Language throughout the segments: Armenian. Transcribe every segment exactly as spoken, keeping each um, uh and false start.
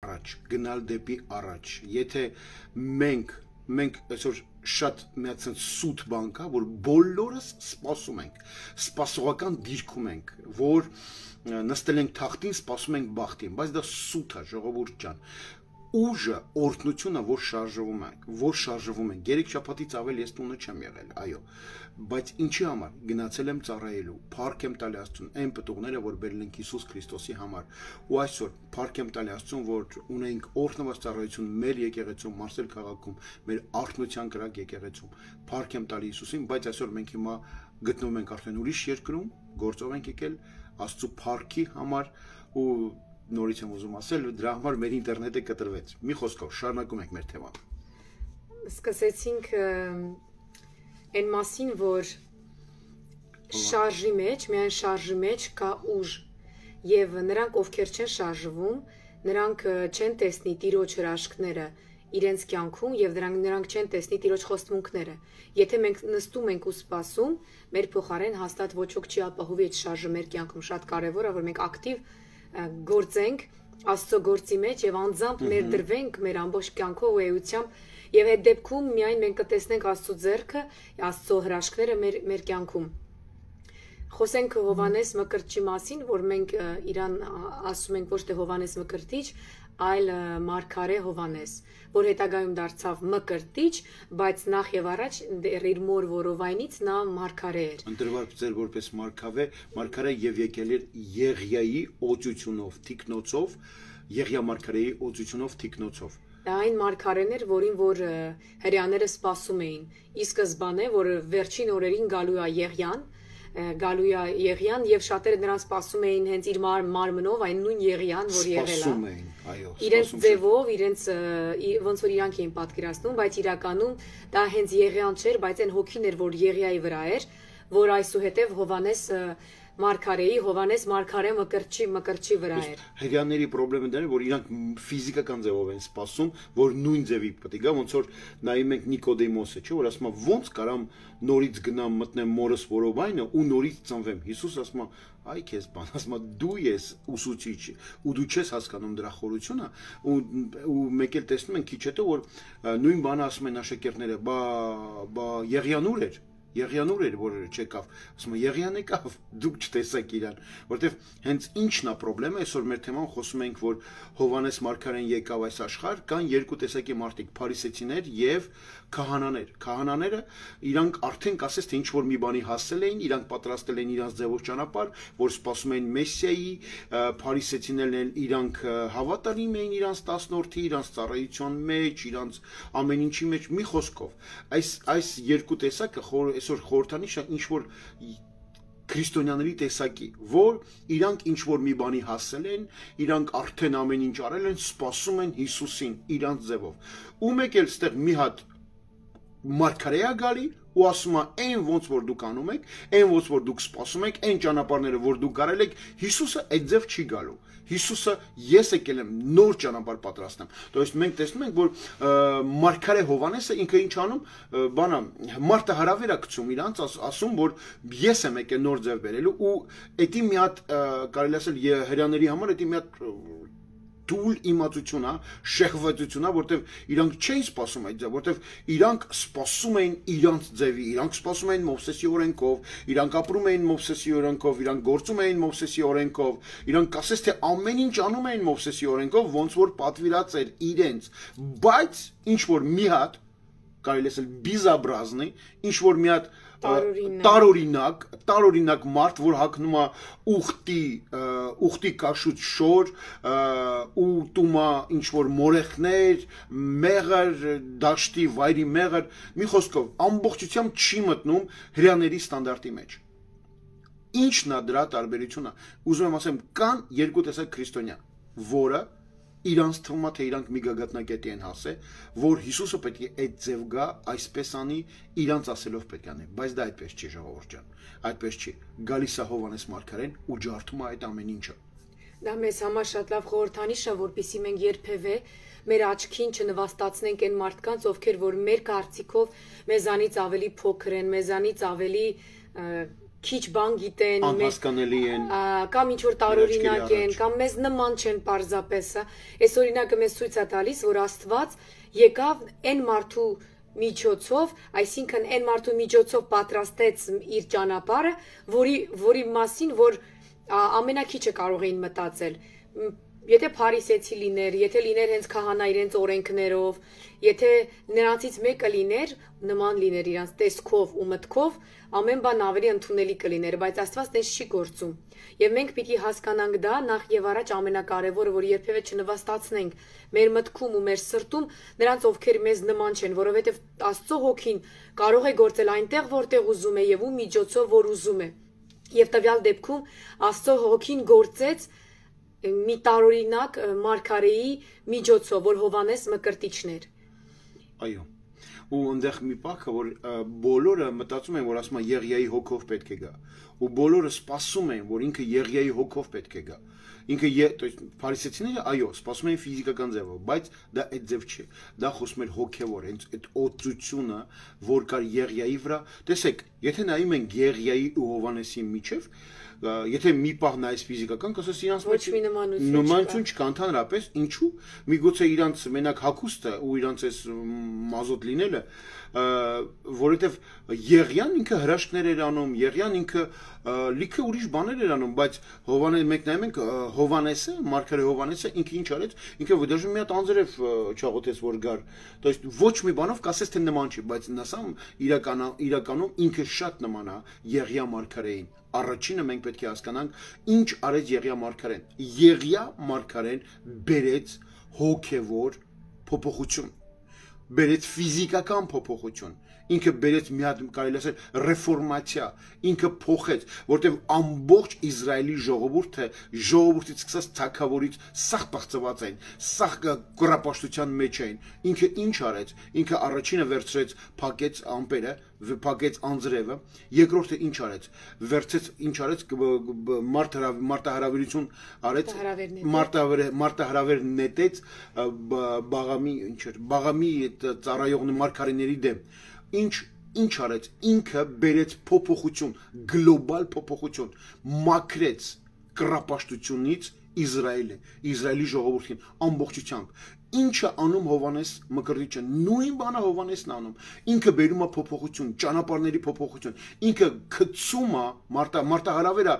առաջ, գնալ դեպի առաջ։ Եթե մենք մենք այսօր շատ միացած սուտ բան կա, որ բոլորս սպասում ենք, սպասողական դիրքում ենք, որ նստել ենք թախտին, սպասում ենք բախտին, բայց դա սուտ է, ժողովուրդ ջան։ Ուժը, օրհնությունը, որ շարժվում ենք, որ շարժվում ենք, երեք շաբաթից ավել ես տունը չեմ եղել, այո, բայց ինչի համար գնացել եմ ծառայելու, փառք եմ տալի Աստծուն, այն պտուղները, որ բերել ենք Հիսուս Քրիստոսի համար, ու այսօր փառք եմ տալի Աստծուն, որ ունենք օրհնված ծառայություն մեր եկեղեցում, Մարսել քաղաքում, մեր արթնության կրակ եկեղեցում, փառք եմ տալի Հիսուսին, բայց այսօր մենք հիմա գտնվում ենք արդեն ուրիշ երկրում, գործով ենք եկել Աստծո փառքի համար ու նորից եմ ուզում ասել, դրա համար մեր ինտերնետը կտրվեց։ Մի խոսքով, շարունակում ենք մեր թեման։ Սկսեցինք այն մասին, որ շարժի մեջ, միայն շարժի մեջ կա ուժ, եւ նրանք, ովքեր չեն շարժվում, նրանք չեն տեսնի Տիրոջ հրաշքները իրենց կյանքում եւ դրանք նրանք չեն տեսնի Տիրոջ խոստմունքները։ Եթե մենք նստում ենք ու սպասում, մեր փոխարեն հաստատ ոչ ոք չի ապահովի այդ շարժը մեր կյանքում։ Շատ կարեւոր է, որ մենք ակտիվ գործենք Աստծո գործի մեջ եւ անձամբ ներդրվենք մեր ամբողջ կյանքով ու էությամբ եւ այդ դեպքում միայն մենք կտեսնենք Աստծո ձեռքը, Աստծո հրաշքները մեր մեր կյանքում։ Խոսենք Հովանես Մկրտչի մասին, որ մենք իրան ասում ենք ոչ թե Հովանես Մկրտիչ, այլ Մարգարե Հովանես, որ հետագայում դարձավ Մկրտիչ, բայց նախ եւ առաջ իր մոր որովայնից նա Մարգարե էր։ Ընտրված էր որպես Մարգավե, Մարգարե եւ եկել էր Եղիայի օծությունով, թիկնոցով, Եղիա Մարգարեի օծությունով, թիկնոցով։ Դա այն Մարգարեն էր, որին որ հрьяաները սպասում էին։ Ի սկզբանե, որ վերջին օրերին գալու է Եղիան, գալու է Եղիան եւ շատերը նրան սպասում էին հենց իր մարմնով, այն նույն Եղիան, որ եղել է։ Սպասում էին, այո։ Իրենց ձևով, իրենց ոնց որ իրանք էին պատկերացնում, բայց իրականում դա հենց Եղիան չէր, բայց այն հոգին էր, որ Եղիայի վրա էր, որ այսուհետև Հովանես Մարգարեի, Հովանես Մարգարե Մկրտչի Մկրտչի վրա էր։ Հрьяաների խնդրեմը դա է, որ իրանք ֆիզիկական ձևով են սպասում, որ նույն ձևի պետք է գա, ոնց որ նայում ենք Նիկոդեմոսը, չէ՞, որ ասում է ոնց կարամ նորից գնամ մտնեմ մորս որովայնը ու նորից ծնվեմ։ Հիսուս ասում է, այ քեզ բան, ասում է դու ես ուսուցիչ, ու դու չես հասկանում դրա խորությունը, ու ու մեկ էլ տեսնում ենք քիչ հետո որ նույն բանը ասում են աշակերտները, բա բա Եղիանուր էր։ Եղիանուր էր, որ չեկավ, ասում է Եղիան եկավ, դուք չտեսաք իրան, որտեվ հենց ինչն է խնդրեմը, այսօր մեր թեման խոսում ենք, որ Հովանես Մարգարեն եկավ այս աշխարհ, կան երկու տեսակի մարդիկ, փարիսեցիներ եւ քահանաներ։ Քահանաները իրանք արդեն կասես թե ինչ որ մի բանի հասել էին, իրանք պատրաստել են իրանց ձևով ճանապարհ, որ սպասում են Մեսիայի, փարիսեցիներն են իրանք հավատարիմ էին իրանց տասնորդի, իրանց ծառայության մեջ, իրանց ամեն ինչի մեջ, մի խոսքով։ Այս այս երկու տեսակը այսօր խորհրդանիշ է ինչ որ քրիստոնյաների տեսակի, որ իրանք ինչ որ մի բանի հասել են, իրանք արդեն ամեն ինչ արել են, սպասում են Հիսուսին իրանց ձևով։ Ու մեկ էլ ստեղ մի հատ Մարգարեա գալի ու ասում է այն ոնց որ դուք անում եք, այն ոնց որ դուք սպասում եք, այն ճանապարհները որ դուք գարել եք, Հիսուսը այդ ձև չի գալու։ Հիսուսը ես եկել եմ նոր ճանապարհ պատրաստեմ։ То есть մենք տեսնում ենք, որ Մարգարե Հովանեսը ինքը ինչ անում, բանա մարդը հարավեր է գցում իրանց, ասում, որ ես եմ եկել նոր ձև բերելու ու էդի մի հատ կարելի ասել հрьяաների համար էդի մի հատ դուլ իմացություն է, շեղվեցություն է, որտեվ իրանք չէին սպասում այդ ձև, որտեվ իրանք սպասում էին իրանց ձևի, իրանք սպասում էին Մովսեսի օրենքով, իրանք ապրում էին Մովսեսի օրենքով, իրանք գործում էին Մովսեսի օրենքով, իրանք ասես թե ամեն ինչ անում էին Մովսեսի օրենքով, ոնց որ պատվիրած էր իրենց, բայց ինչ որ մի հատ կարելի ասել բիզաբրազնի, ինչ որ մի հատ տարօրինակ, տարօրինակ մարդ, որ հագնում է ուխտի, ուխտի կաշուտ շոր, ու տում է ինչ որ մորեխներ, մեղր, դաշտի վայրի մեղր, մի խոսքով, ամբողջությամբ չի մտնում հрьяաների ստանդարտի մեջ։ Ինչն է դրա տարբերությունը։ Ուզում եմ ասեմ, կան երկու տեսակ քրիստոնյա, որը իրանց թվում է թե իրանք մի գագաթնակետի են հասել, որ Հիսուսը պետք է այդ ձև գա, այսպես անի, իրանց ասելով պետք է անի, բայց դա այդպես չի, ժողովուրդ ջան, այդպես չի։ Գալիս է Հովանես Մարգարեն ու ջարդում է այդ ամեն ինչը։ Դա մեզ համար շատ լավ խորհրդանիշ է, որպեսզի մենք երբևէ մեր աչքին չնվաստացնենք այն մարդկանց, ովքեր որ մեր կարծիքով մեզանից ավելի փոքր են, մեզանից ավելի քիչ բան գիտեն, անհասկանալի են, կամ ինչ որ տարօրինակ են, կամ մեզ նման չեն պարզապես, այս օրինակը մեզ ցույց է տալիս, որ Աստված եկավ այն մարդու միջոցով, այսինքն այն մարդու միջոցով պատրաստեց իր ճանապարհը, որի որի մասին որ ամենակիչը կարող էին մտածել։ Եթե փարիսեցի լիներ, եթե լիներ հենց քահանա իրենց օրենքներով, եթե նրանցից մեկը լիներ, նման լիներ իրանց տեսքով ու մտքով, ամեն բան ավելի ընդունելի կլիներ, բայց Աստված տես չի գործում։ Եվ մենք պիտի հասկանանք դա նախ եւ առաջ ամենակարևորը, որ երբևէ չնվաստացնենք մեր մտքում ու մեր սրտում նրանց, ովքեր մեզ նման չեն, որովհետեւ Աստծո հոգին կարող է գործել այնտեղ, որտեղ ուզում է եւ ու միջոցով, որ ուզում է։ Եվ տվյալ դեպքում Աստծո հոգին գործեց մի տարօրինակ մարգարեի միջոցով, որ Հովանես Մկրտիչն էր։ Այո։ Ու այնտեղ մի պահ որ բոլորը մտածում են, որ ասում են Եղիայի հոգով պետք է գա, ու բոլորը սպասում են, որ ինքը Եղիայի հոգով պետք է գա։ Ինքը, то есть փարիսեցիները, այո, սպասում են ֆիզիկական ձևով, բայց դա այդ ձև չէ։ Դա խոսում է հոգևոր, հենց այդ օծությունը, որ կար Եղիայի վրա։ Տեսեք, եթե նայում ենք Եղիայի ու Հովանեսի միջև, եթե մի պահ նայես ֆիզիկական, կասես իրանց ոչ մի նմանություն նմանություն չկա, ընդհանրապես, ինչու՞։ Միգուցե իրանց մենակ հագուստը ու իրանց այս մազոտ լինելը, որովհետև Եղիան ինքը հրաշքներ էր անում, Եղիան ինքը լիքը ուրիշ բաներ էր անում, բայց Հովանես մեկ նայում ենք Հովանեսը, մարգարե Հովանեսը ինքը ինչ արեց, ինքը դժում մի հատ անձրև չաղոթեց որ գար, то есть ոչ մի բանով կասես թե նման չի, բայց նասամ իրական իրականում ինքը շատ նման է Եղիա մարգարեին։ Առաջինը մենք պետք է հասկանանք ինչ արեց Եղիա մարգարեն։ Եղիա մարգարեն բերեց հոգևոր փոփոխություն, բերեց ֆիզիկական փոփոխություն, ինքը բերեց մի հատ կարելի ասել ռեֆորմացիա, ինքը փոխեց, որտեղ ամբողջ Իսրայելի ժողովուրդը ժողովրդից սկսած թագավորից սախ բացված են, սախ կռապաշտության մեջ են, ինքը ինչ արեց, ինքը առաջինը վերցրեց, փակեց ամպերը, փակեց անձրևը, երկրորդը ինչ արեց, վերցեց ինչ արեց, մարտահրավերություն արեց, մարտահրավեր նետեց Բաղամի ինչ էր, Բաղամի ծառայող մարգարեների դեմ։ Ինչ ինչ արեց, ինքը բերեց փոփոխություն, գլոբալ փոփոխություն, մաքրեց կռապաշտությունից Իսրայելը, Իսրայելի ժողովրդին ամբողջությամբ։ Ինչը անում Հովանես Մկրտիչը, նույն բանը Հովանեսն անում։ Ինքը բերում է փոփոխություն, ճանապարհների փոփոխություն։ Ինքը գցում է մարտահրավերը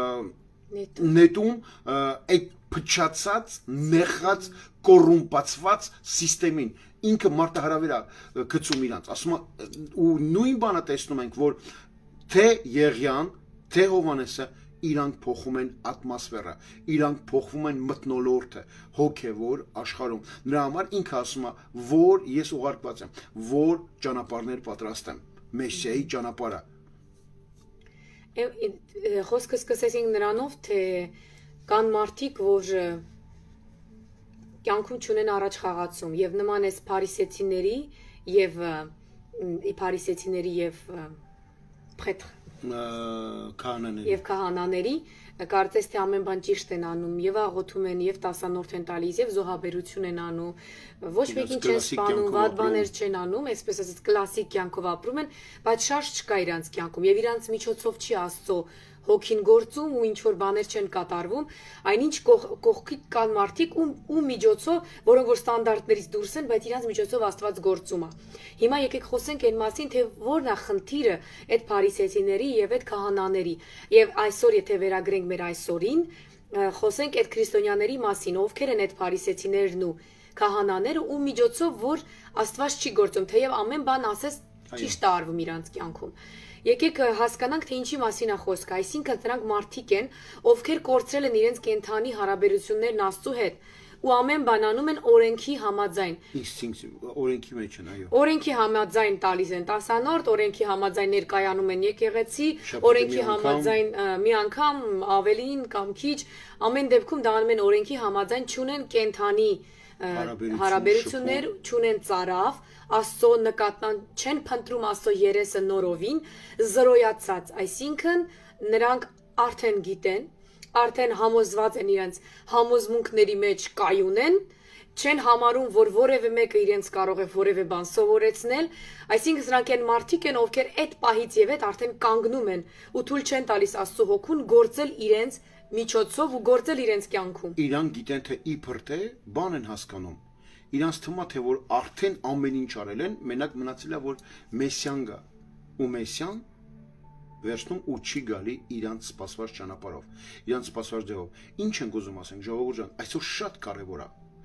նետում այդ փչացած, նեղած, կոռումպացված համակարգին։ Ինքը մարտահրավեր է գցում իրանց, ասում է ու նույն բանը տեսնում ենք, որ թե Եղիան, թե Հովանեսը իրանք փոխում են ատմոսֆերա, իրանք փոխում են մթնոլորտը, հոգևոր աշխարհում։ Նրա համար ինքը ասում է, որ ես ուղարկված եմ, որ ճանապարհներ պատրաստեմ, Մեսիայի ճանապարհը։ Խոսքը սկսեցինք նրանով, թե կան մարդիկ, որ կյանքում չունեն առաջ խաղացում եւ նման էս փարիսեցիների եւ փարիսեցիների եւ փեթր քահանաների եւ քահանաների կարծես թե ամեն բան ճիշտ են անում եւ աղոթում են եւ տասանորդ են տալիս եւ զոհաբերություն են անում ոչ մեկին չեն սպանում վատ բաներ չեն անում այսպես ասած կլասիկ կյանքով ապրում են բայց շարժ չկա իրանց կյանքում եւ իրանց միջոցով չի Աստծո հոգին գործում ու ինչ որ բաներ չեն կատարվում, այնինչ կողքի կան մարդիկ ու ու միջոցով, որոնք որ ստանդարտներից դուրս են, բայց իրանց միջոցով Աստված գործում է։ Հիմա եկեք խոսենք այն մասին, թե որն է խնդիրը այդ փարիսեցիների եւ այդ քահանաների։ Եվ այսօր եթե վերագրենք մեր այսօրին, խոսենք այդ քրիստոնյաների մասին, ովքեր են այդ փարիսեցիներն ու քահանաները ու միջոցով, որ Աստված չի գործում, թեև ամեն բան ասես ճիշտ է արվում իրանց կյանքում։ Եկեք հասկանանք, թե ինչի մասին է խոսքը, այսինքն նրանք մարդիկ են, ովքեր կորցրել են իրենց կենթանի հարաբերություններն Աստծո հետ ու ամեն բան անում են օրենքի համաձայն։ Իսկ օրենքի մեջ են, այո։ Օրենքի համաձայն տալիս են տասանորդ, օրենքի համաձայն ներկայանում են եկեղեցի, օրենքի համաձայն մի անգամ ավելին կամ քիչ, ամեն դեպքում դա անում են օրենքի համաձայն, չունեն կենթանի հարաբերություններ, չունեն ծարավ, Աստծո նկատմամբ չեն փնտրում Աստծո երեսը նորովին, զրոյացած, այսինքն նրանք արդեն գիտեն, արդեն համոզված են իրենց համոզմունքների մեջ կայուն են, չեն համարում, որ որևէ մեկը իրենց կարող է որևէ բան սովորեցնել, այսինքն սրանք են մարդիկ են, ովքեր այդ պահից եւ այդ արդեն կանգնում են ու թույլ չեն տալիս Աստծո հոգուն գործել իրենց միջոցով ու գործել իրենց կյանքում։ Իրանք գիտեն թե իբր թե բան են հասկանում։ Իրանց թվում է թե որ արդեն ամեն ինչ արել են, մենակ մնացել է որ Մեսիան գա։ Ու Մեսիան վերջնում ու չի գալի իրանց սպասված ճանապարհով, իրանց սպասված ձևով։ Ինչ ենք ուզում ասենք, ժողովուրդ ջան, այսօր շատ կարևոր է։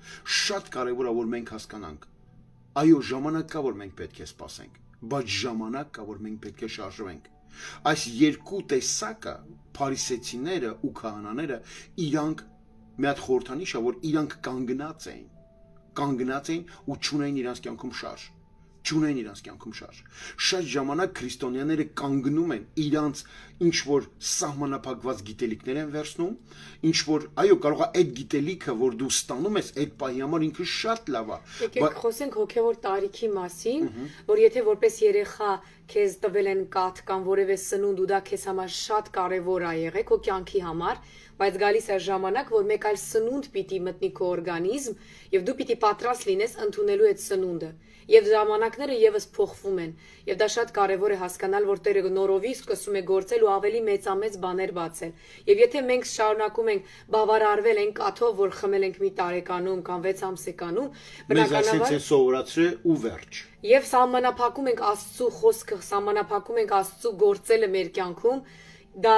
Շատ կարևոր է որ մենք հասկանանք։ Այո, ժամանակ կա որ մենք պետք է սպասենք, բայց ժամանակ կա որ մենք պետք է շարժվենք։ Այս երկու տեսակը, փարիսեցիները ու քահանաները, իրանք մի հատ խորհրդանիշ է, որ իրանք կանգնած էին, կանգնած էին ու չունեին իրանց կյանքում շարժ, չունեին իրանց կյանքում շարժ։ Շատ ժամանակ քրիստոնյաները կանգնում են իրանց ինչ որ սահմանափակված գիտելիքներ են վերցնում, ինչ որ այո կարող է այդ գիտելիքը որ դու ստանում ես այդ պահի համար ինքը շատ լավ է։ Եկեք խոսենք հոգևոր տարիքի մասին, որ եթե որպես երեխա քեզ տվել են կաթ կամ որևէ սնունդ ու դա քեզ համար շատ կարևոր է եղել քո կյանքի համար, բայց գալիս է ժամանակ, որ մեկ այլ սնունդ պիտի մտնի քո օրգանիզմ եւ դու պիտի պատրաստ լինես ընդունելու այդ սնունդը։ Եվ ժամանակները եւս փոխվում են, եւ դա շատ կարեւոր է հասկանալ, որ Տերը նորովի սկսում է գործել ու ավելի մեծամեծ բաներ բացել։ Եվ եթե մենք շարունակում ենք բավարարվել այն կաթով, որ խմել ենք մի տարեկանում կամ վեց ամսեկանում, բնականաբար մեզ սովորացրել ու վերջ։ Եվ սահմանափակում ենք Աստծո խոսքը, սահմանափակում ենք Աստծո գործելը մեր կյանքում, դա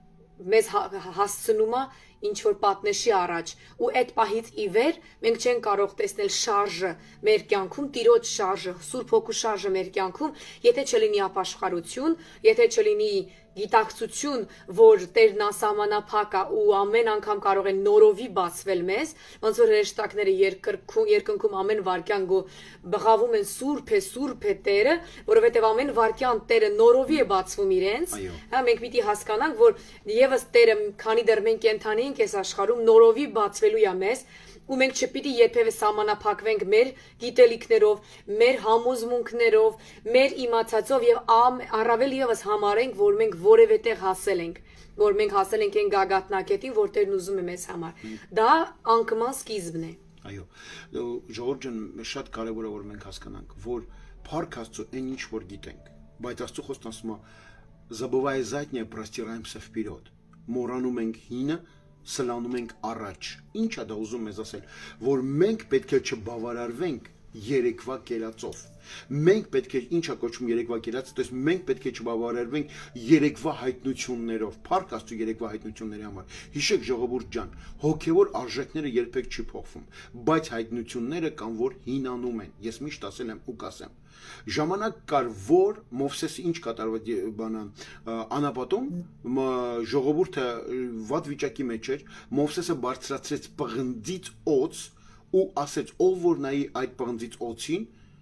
մեզ հասցնում է ինչ որ պատնեշի առաջ ու այդ պահից ի վեր մենք չենք կարող տեսնել շարժը մեր կյանքում, Տիրոջ շարժը, Սուրբ Հոգու շարժը մեր կյանքում, եթե չլինի ապաշխարություն, եթե չլինի գիտակցություն, որ Տերն անսահմանափակ է ու ամեն անգամ կարող է նորովի բացվել մեզ, ոնց որ հրեշտակները երկրքում երկնքում ամեն վարքյան բղավում են Սուրբ է, Սուրբ է Տերը, որովհետև ամեն վարքյան Տերը նորովի է բացվում իրենց, հա մենք պիտի հասկանանք, որ եւս Տերը, քանի դեռ մենք կենթանի ենք այս աշխարհում, նորովի բացվելու է մեզ, ու մենք չպիտի երբևէ սահմանափակվենք մեր գիտելիքներով, մեր համոզմունքներով, մեր իմացածով եւ առավել եւս համարենք, որ մենք որևէ տեղ հասել ենք, որ մենք հասել ենք այն գագաթնակետին, որ Տերն ուզում է մեզ համար։ Դա անկման սկիզբն է։ Այո, ժողովուրդ ջան, շատ կարևոր է որ մենք հասկանանք, որ Փառք Աստծո այն ինչ որ գիտենք, բայց Աստծո խոսքն ասում է забывая заднее, простираемся вперед։ Մոռանում ենք հինը, սլանում ենք առաջ։ Ինչ է դա ուզում մեզ ասել, որ մենք պետք է չբավարարվենք երեկվա կերածով։ Մենք պետք է ինչա կոչվում երեկվա կերածը, то есть մենք պետք է չբավարարվենք երեկվա հայտնություններով, Փառք Աստծո երեկվա հայտնությունների համար։ Հիշեք ժողովուրդ ջան, հոգևոր արժեքները երբեք չի փոխվում, բայց հայտնությունները կան որ հինանում են։ Ես միշտ ասել եմ ու կասեմ։ Ժամանակ կար որ Մովսեսը ինչ կատարվեց բանա անապատում, ժողովուրդը վատ վիճակի մեջ էր, Մովսեսը բարձրացրեց պղնձից օծ ու ասեց ով որ նայի այդ պղնձից օծին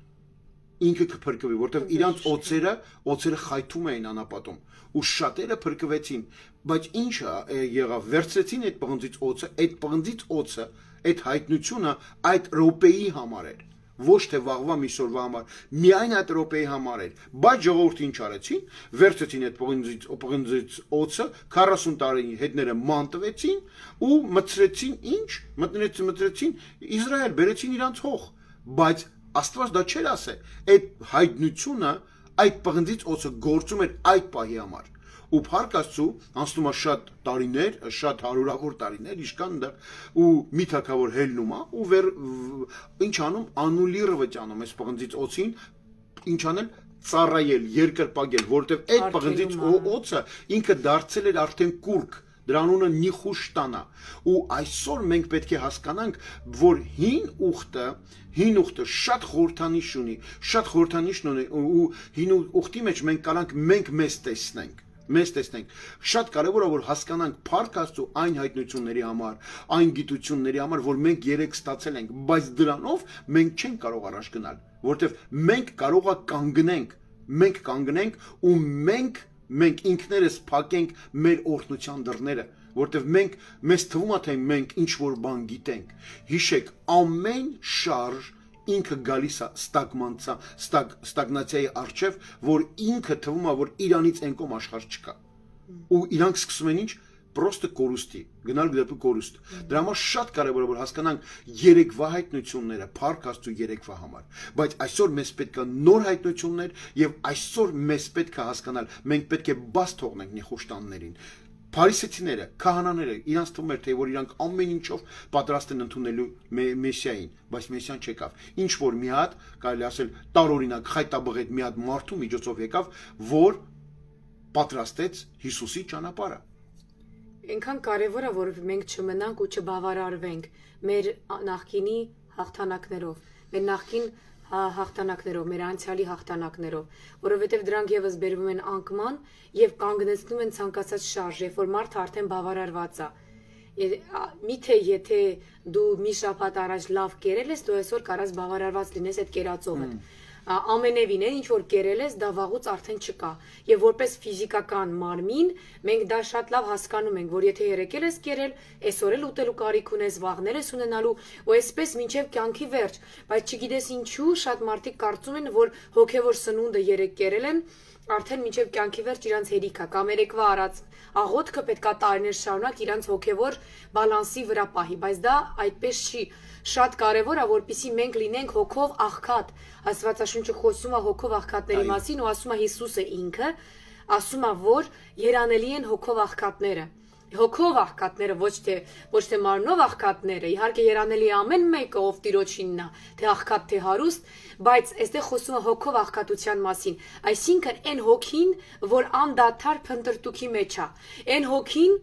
ինքը կփրկվի, որտեղ իրանց օծերը, օծերը խայթում էին անապատում ու շատերը փրկվեցին, բայց ինչա եղավ, վերցրեցին այդ պղնձից օծը, այդ պղնձից օծը, այդ հայտնությունը այդ րոպեի համար էր, ոչ թե վաղվա միսօրվա համար, միայն այդ րոպեի համար էր, բայց ժողովուրդը ինչ արեցին, վերցրեցին այդ պղնձից, պղնձից օծը, քառասուն տարի հետները մանտվեցին ու մտցրեցին ինչ, մտնեցին, մտցրեցին Իսրայել, բերեցին իրանց հող, բայց Աստված դա չէր ասել, այդ հայտնությունը, այդ պղնձից օծը գործում էր այդ պահի համար։ Ու Փառք Աստծո, անցնում է շատ տարիներ, շատ հարյուրավոր տարիներ, իշքան դա ու մի թակավոր հելնում է ու վեր ինչ անում, անուլիրը վճանում այս պղնձից օծին, ինչ անել ծառայել, երկրպագել, որտեղ այդ պղնձից օծը ինքը դարձել էր արդեն կուրկ, դրա անունը նիխուշտանա։ Ու այսօր մենք պետք է հասկանանք, որ հին ուխտը, հին ուխտը շատ խորհրդանիշ ունի, շատ խորհրդանիշ ունի ու հին ուխտի մեջ մենք կարանք մենք մեզ տեսնենք, մեզ տեսնենք։ Շատ կարևոր է որ հասկանանք Փառք Աստծո այն հայտնությունների համար, այն գիտությունների համար, որ մենք երեք ստացել ենք, բայց դրանով մենք չենք կարող առաջ գնալ, որովհետև մենք կարող է կանգնենք, մենք կանգնենք ու մենք մենք ինքներս փակենք մեր օրհնության դռները, որտեղ մենք մեզ թվում է թե մենք ինչ որ բան գիտենք։ Հիշեք, ամեն շարժ ինքը գալիս է ստագմանցա, ստագ ստագնացիայի առջև, որ ինքը թվում է որ իրանից անկոմ աշխարհ չկա։ Ու իրանք սկսում են ինչ պրոստը կորուստի, գնալ դեպի կորուստ։ Դրա համար շատ կարևոր է որ հասկանանք երեկվա հայտնությունները, փառք Աստծո երեկվա համար։ Բայց այսօր մեզ պետք է նոր հայտնություններ եւ այսօր մեզ պետք է հասկանալ, մենք պետք է բաց թողնենք նեխոշտաններին։ Փարիսեցիները, քահանաները, իրանց թվում էր թե որ իրանք ամեն ինչով պատրաստ են ընդունելու Մեսիային, բայց Մեսիան չեկավ։ Ինչ որ մի հատ, կարելի ասել, տարօրինակ խայտաբղետ մի հատ մարդու միջոցով եկավ, որ պատրաստեց Հիսուսի ճանապարհը։ Այնքան կարևոր է, որ մենք չմնանք ու չբավարարվենք մեր նախկինի հաղթանակներով, մեր նախկին հաղթանակներով, մեր անցյալի հաղթանակներով, որովհետև դրանք եւս բերվում են անկման եւ կանգնեցնում են ցանկացած շարժ, երբ որ մարդը արդեն բավարարված է։ Միթե եթե դու մի շաբաթ առաջ լավ կերել ես, դու այսօր կարաս բավարարված լինես այդ կերածովը։ Ամենևին է, ինչ որ կերել ես, դա վաղուց արդեն չկա։ Եվ որպես ֆիզիկական մարմին, մենք դա շատ լավ հասկանում ենք, որ եթե երեկել ես կերել, այսօր էլ ուտելու կարիք ունես, վաղներ ես ունենալու, ու այսպես մինչև կյանքի վերջ։ Բայց չգիտես ինչու, շատ մարդիկ կարծում են, որ հոգևոր սնունդը երեք կերել են, արդեն մինչև կյանքի վերջ իրանց հերիք է, կամ երեկվա արած աղոթքը պետքա տարիներ շարունակ իրանց հոգևոր բալանսի վրա պահի, բայց դա այդպես չի։ Շատ կարևոր է, որպեսզի մենք լինենք հոգով աղքատ։ Աստվածաշունչը խոսում է հոգով աղքատների մասին ու ասում է Հիսուսը ինքը, ասում է, որ երանելի են հոգով աղքատները։ Հոգով աղքատները, ոչ թե ոչ թե մարմնով աղքատները, իհարկե երանելի ամեն մեկը ով Տիրոջինն է, թե աղքատ թե հարուստ, բայց այստեղ խոսում է հոգով աղքատության մասին, այսինքն այն հոգին, որ անդադար փնտրտուքի մեջ է, այն հոգին,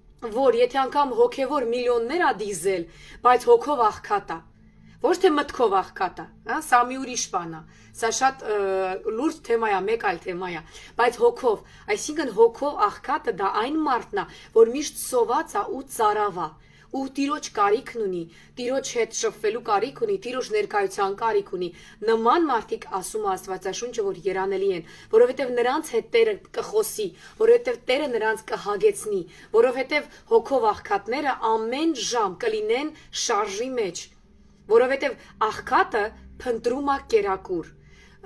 որ եթե անգամ հոգևոր միլիոններ է դիզել, բայց հոգով աղքատ է, ոչ թե մտքով աղքատ է, սա մի ուրիշ բան է, սա շատ լուրջ թեմա է, մեկ այլ թեմա է, բայց հոգով, այսինքն հոգով աղքատը դա այն մարդն է, որ միշտ սոված է ու ծարավ է, ու Տիրոջ կարիքն ունի, Տիրոջ հետ շփվելու կարիք ունի, Տիրոջ ներկայության կարիք ունի, նման մարդիկ ասում է Աստվածաշունչը, որ երանելի են, որովհետև նրանց հետ Տերը կխոսի, որովհետև Տերը նրանց կհագեցնի, որովհետև հոգով աղքատները ամեն ժամ կլինեն շարժի մեջ, որովհետև աղքատը փնտրում է կերակուր,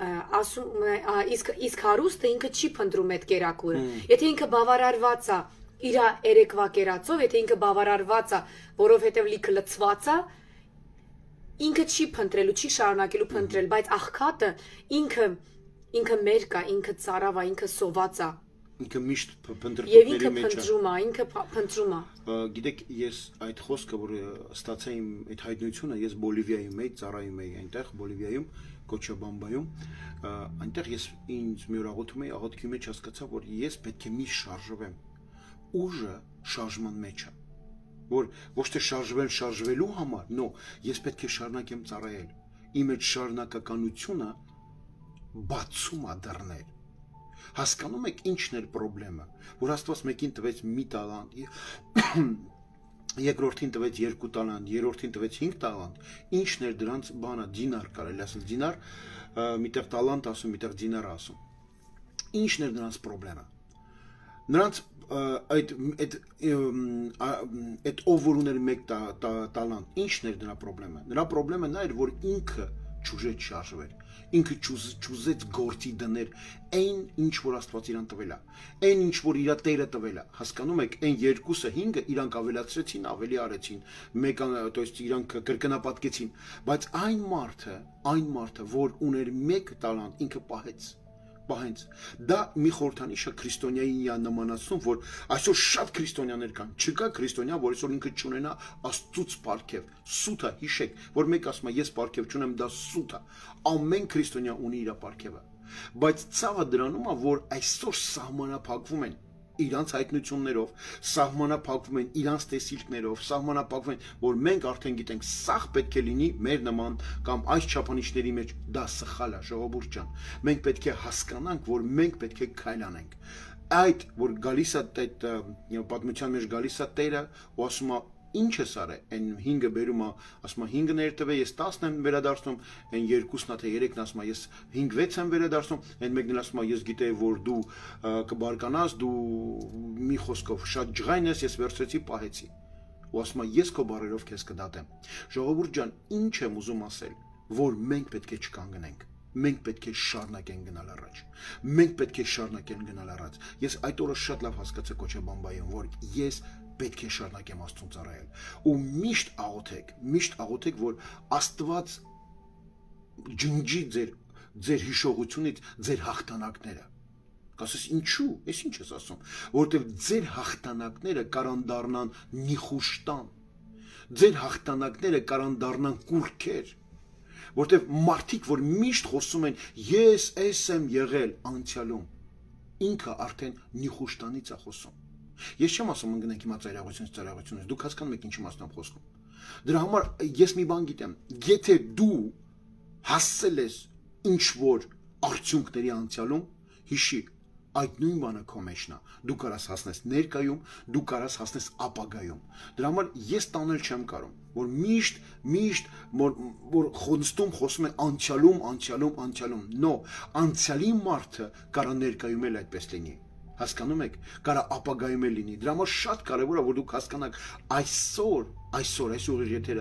ասում իսկ իսկ հարուստը ինքը չի փնտրում այդ կերակուրը, եթե ինքը բավարարված է իր երեկվա կերածով, եթե ինքը բավարարված է, որովհետև լիքը լցված է, ինքը չի փնտրելու, չի շարունակելու փնտրել, բայց աղքատը ինքը ինքը մերկ է, ինքը ծարավ է, ինքը սոված է։ Ինքը միշտ Եվ փնտրտուքների ինքը մեջ է։ փնտրում է, ինքը փնտրում է։ Գիտեք, ես այդ խոսքը, որ ստացա իմ այդ հայտնությունը, ես Բոլիվիայում էի, ծառայում էի այնտեղ, Բոլիվիայում, Կոչաբամբայում, այնտեղ ես ինձ մի օր աղոթում էի, աղոթքի մեջ հասկացա, որ ես պետք է մի շարժվեմ։ Ուժը շարժման մեջ է, որ ոչ թե շարժվել շարժվելու համար, նո, ես պետք է շարունակեմ ծառայել։ Իմ այդ շարունակականությունը բացում է դռներ։ Հասկանում եք ինչն է խնդրեմը, որ Աստված մեկին տվեց մի տալանտ, երկրորդին տվեց երկու տալանտ, երրորդին տվեց հինգ տալանտ, ինչն էր դրանց բանը, դինար կարելի ասել, դինար, միտեղ տալանտ ասում, միտեղ դինար ասում։ Ինչն էր դրանց խնդրեմը։ Նրանց այդ այդ այդ ով որ ուներ մեկ տալանտ, ինչն էր նրա խնդրեմը։ Նրա խնդրեմը նա էր, որ ինքը չուժեց շարժվել, ինքը չուզեց գործի դներ այն ինչ որ Աստված իրան տվել է, այն ինչ որ իր Տերը տվել է։ Հասկանում եք, այն երկուսը հինգը իրանք ավելացրեցին, ավելի արեցին, մեկը, то есть իրանք կրկնապատկեցին, բայց այն մարդը, այն մարդը, որ ուներ մեկ տալանտ, ինքը պահեց։ Պահենց, դա մի խորհրդանիշ է քրիստոնյայի նմանացնում, որ այսօր շատ քրիստոնյաներ կան, չկա քրիստոնյա, որ այսօր ինքը չունենա Աստծուց պարգև, սուտ է, հիշեք, որ մեկ ասում է, ես պարգև չունեմ, դա սուտ է, ամեն քրիստոնյա ունի իր պարգևը, բայց ցավը դրանում է, որ այսօր սահմանափակվում են իրանց հայտնություններով, սահմանափակվում են իրանց տեսիլքներով, սահմանափակվում են, որ մենք արդեն գիտենք, սաղ պետք է լինի մեր նման կամ այս չափանիշների մեջ, դա սխալ է, ժողովուրդ ջան։ Մենք պետք է հասկանանք, որ մենք պետք է քայլանենք։ Այդ, որ գալիս է այդ պատմության մեջ գալիս է Տերը ու ասում է ինչ ես արել, այն հինգը բերում է, ասում է հինգը ներտվե, ես տասն եմ վերադարձնում, այն երկուսն է թե երեքն ասում է, ես հինգ վեց եմ վերադարձնում, այն մեկն ասում է, ես գիտեի, որ դու կբարկանաս, դու մի խոսքով շատ ջղայն ես, ես վերցրեցի, պահեցի։ Ու ասում է, ես քո բառերով քեզ կդատեմ։ Ժողովուրդ ջան, ինչ եմ ուզում ասել, որ մենք պետք է չկանգնենք։ Մենք պետք է շարունակենք գնալ առաջ։ Մենք պետք է շարունակենք գնալ առաջ։ Ես այդ օրը շատ լավ հասկացա Կոչաբամբայում, որ ես պետք է շարունակեմ Աստծուն ծառայել։ Ու միշտ աղոթեք, միշտ աղոթեք, որ Աստված ջնջի ձեր ձեր հիշողությունից ձեր հաղթանակները։ Կասես ինչու, ես ինչ ես ասում, որովհետև ձեր հաղթանակները կարան դառնան նիխուշտան, ձեր հաղթանակները կարան դառնան կուրքեր, որովհետև մարդիկ, որ միշտ խոսում են, ես էս եմ եղել անցյալում, ինքը արդեն նիխուշտանից է խոսում։ Ես չեմ ասում ընկնենք հիմա ծայրահեղությունից ծայրահեղությունից, դուք հասկանում եք ինչի մասն եմ խոսում։ Դրա համար ես մի բան գիտեմ, եթե դու հասցել ես ինչ որ արդյունքների անցյալում, հիշի, այդ նույն բանը քո մեջն է, դու կարաս հասնես ներկայում, դու կարաս հասնես ապագայում։ Դրա համար ես տանել չեմ կարող, որ միշտ, միշտ որ խոստում խոսում են անցյալում, անցյալում, անցյալում։ No, անցյալի մարդը կարա ներկայում էլ այդպես լինի։ Հասկանում եք, կարա ապագայում էլ լինի։ Դրա համար շատ կարևոր է, որ դուք հասկանաք այսօր, այսօր, այս ուղիղ եթերը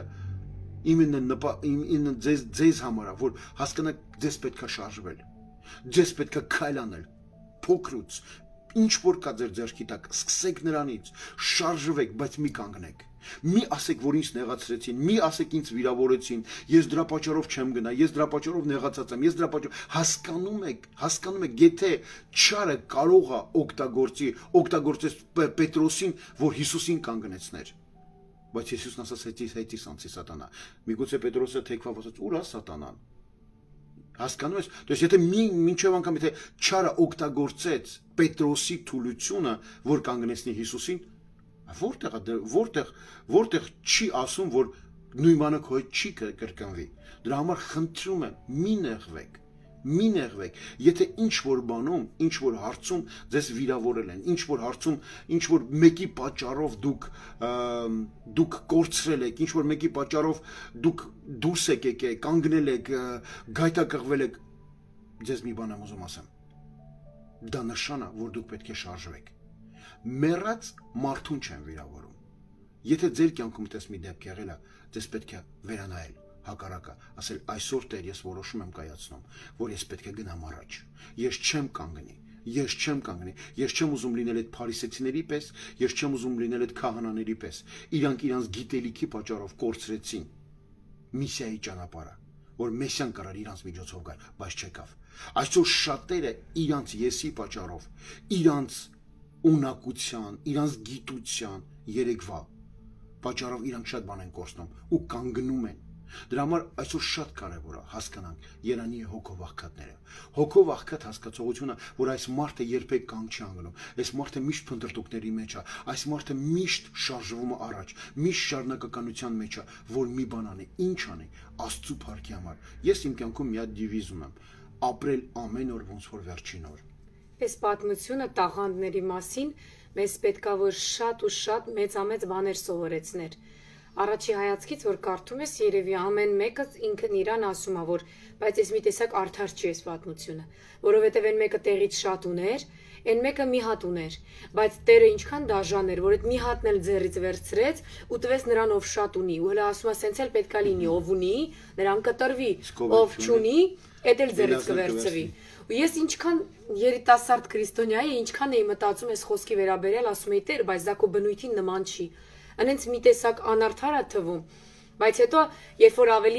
իմенно ձեզ ձեզ համար է, որ հասկանաք, ձեզ պետքա շարժվել։ Ձեզ պետքա քայլ անել, փոքրուց, ինչ որ կա ձեր ձեռքի տակ, սկսեք նրանից, շարժվեք, բայց մի կանգնեք։ Մի ասեք, որ ինձ նեղացրեցին, մի ասեք ինձ վիրավորեցին, ես դրա պատճառով չեմ գնա, ես դրա պատճառով նեղացած եմ, ես դրա պատճառով հասկանում եք, հասկանում եք, եթե չարը կարող է օգտագործի, օգտագործես Պետրոսին, որ Հիսուսին կանգնեցներ։ Բայց Հիսուսն ասաց, հետից հետից անցի սատանա։ Միգուցե Պետրոսը թեքվավ ասաց, ուր է սատանան։ Հասկանում ես, то есть եթե մի մինչև անգամ եթե չարը օգտագործեց Պետրոսի թուլությունը, որ կանգնեցնի Հիսուսին, որտեղ որտեղ որտեղ չի ասում, որ նույն բանը քո հետ չի կրկնվի։ Դրա համար խնդրում եմ, մի նեղվեք, մի նեղվեք։ Եթե ինչ որ բանում, ինչ որ հարցում ձեզ վիրավորել են, ինչ որ հարցում, ինչ որ մեկի պատճառով դուք դուք կորցրել եք, ինչ որ մեկի պատճառով դուք դուրս եք եկել, կանգնել եք, գայթակղվել եք, ձեզ մի բան եմ ուզում ասեմ։ Դա նշան է, որ դուք պետք է շարժվեք։ Մեռած մարդուն չեն վիրավորում։ Եթե ձեր կյանքում դες մի դեպք եղել է, ձեզ պետք է վերանայել, հակառակը, ասել այսօր Տեր ես որոշում եմ կայացնում, որ ես պետք է գնամ առաջ։ Ես չեմ կանգնի, ես չեմ կանգնի, ես չեմ ուզում լինել այդ փարիսեցիների պես, ես չեմ ուզում լինել այդ քահանաների պես։ Իրանք իրանց գիտելիքի պատճառով կորցրեցին միսիայի ճանապարհը, որ Մեսիան կարար իրանց միջոցով գալ, բայց չեկավ։ Այսօր շատերը իրանց եսի պատճառով, իրանց ունակության, իրանց գիտության երեկվա պատճառով իրանք շատ բան են կորցնում ու կանգնում են։ Դրա համար այսօր շատ կարևոր է հասկանանք Երանի հոգով աղքատները։ Հոգով աղքատ հասկացողությունը, որ այս մարդը երբեք կանգ չի անգնում, այս մարդը միշտ փնտրտուքների մեջ է, այս մարդը միշտ շարժվում է առաջ, միշտ շարունակականության մեջ է, որ մի բան անի, ինչ անի, Աստծո փառքի համար։ Ես իմ կյանքում մի հատ դիվիզ ունեմ, ապրել ամեն օր ոնց որ վերջին օր։ Այս պատմությունը տաղանդների մասին մեզ պետքա որ շատ ու շատ մեծամեծ բաներ սովորեցներ։ Առաջի հայացքից որ կարդում ես, երևի ամեն մեկը ինքն իրան ասում է, որ բայց ես մի տեսակ արդար չի այս պատմությունը, որովհետև այն մեկը տեղից շատ ուներ, այն մեկը մի հատ ուներ, բայց Տերը ինչքան դաժան էր, որ այդ մի հատն էլ ձեռից վերցրեց ու տվեց նրան, ով շատ ունի, ու հələ ասում է, սենց էլ պետքա լինի, ով ունի, նրան կտրվի, ով չունի, այդ էլ ձեռից կվերցվի։ Ու ես ինչքան երիտասարդ քրիստոնյա էի, ինչքան էի մտածում այս խոսքի վերաբերյալ, ասում էի Տեր, բայց դա քո բնույթին նման չի։ Անենց մի տեսակ անարդար է թվում, բայց հետո երբ որ ավելի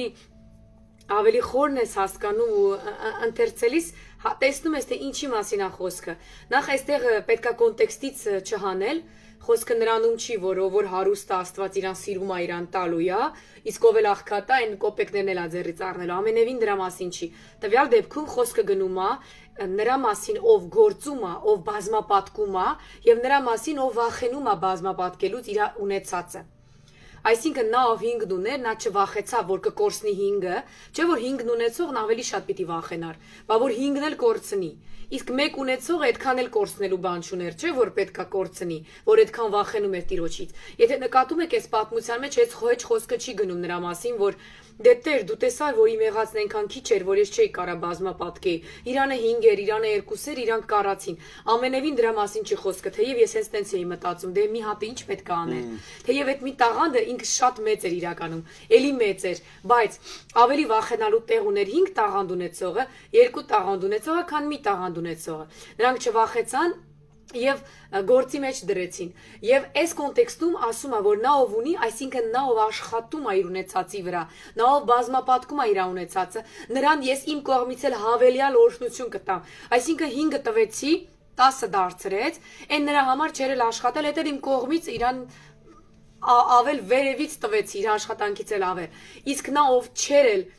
ավելի խորն ես հասկանում ու ընթերցելիս տեսնում ես թե ինչի մասին է խոսքը։ Նախ այստեղ պետքա կոնտեքստից չհանել, խոսքը նրանում չի, որ ով որ հարուստ է Աստված իրան սիրում է, իրան տալու է, իսկ ով էլ աղքատ է, այն կոպեկներն էլ է ձեռից առնելու, ամենևին դրա մասին չի։ Տվյալ դեպքում խոսքը գնում է նրա մասին, ով գործում է, ով բազմապատկում է, եւ նրա մասին, ով վախենում է բազմապատկելուց իր ունեցածը։ Այսինքն նա ով հինգն ուներ, նա չվախեցավ, որ կկորցնի հինգը, չէ՞ որ հինգն ունեցողն ավելի շատ պիտի վախենար, բա որ հինգն էլ կորցնի։ Իսկ մեկ ունեցողը այդքան էլ կորցնելու բան չուներ, չէ՞ որ պետքա կորցնի, որ այդքան վախենում էր Տիրոջից։ Եթե նկատում եք այս պատմության մեջ, այս խոհեջ խոսքը չի գնում նրա մասին, որ դե Տեր, դու տեսար, որ իմ եղածն այնքան քիչ էր, որ ես չէի կարա բազմապատկեի։ Իրանը հինգ էր, Իրանը երկուս էր, իրանք կարացին։ Ամենևին դրա մասին չի խոսքը, թեև ես հենց տենց էի մտածում, դե մի հատը ինչ պետք է աներ։ Թեև այդ մի տաղանդը ինքը շատ մեծ էր իրականում, էլի մեծ էր, բայց ավելի վախենալու տեղ ուներ հինգ տաղանդ ունեցողը, երկու տաղանդ ունեցողը, քան մի տաղանդ ունեցողը։ Նրանք չվախեցան Եվ գործի մեջ դրեցին։ Եվ այս կոնտեքստում ասում է, որ նա ով ունի, այսինքն նա ով աշխատում է իր ունեցածի վրա, նա ով բազմապատկում է իր ունեցածը, նրան ես իմ կողմից էլ հավելյալ օրհնություն կտամ։ Այսինքն հինգը տվեցի, տասը դարձրեց, այն նրա համար չէր էլ աշխատել, հետո իմ կողմից իրան ավել վերևից տվեցի իր աշխատանքից էլ ավել։ Իսկ նա ով չէր էլ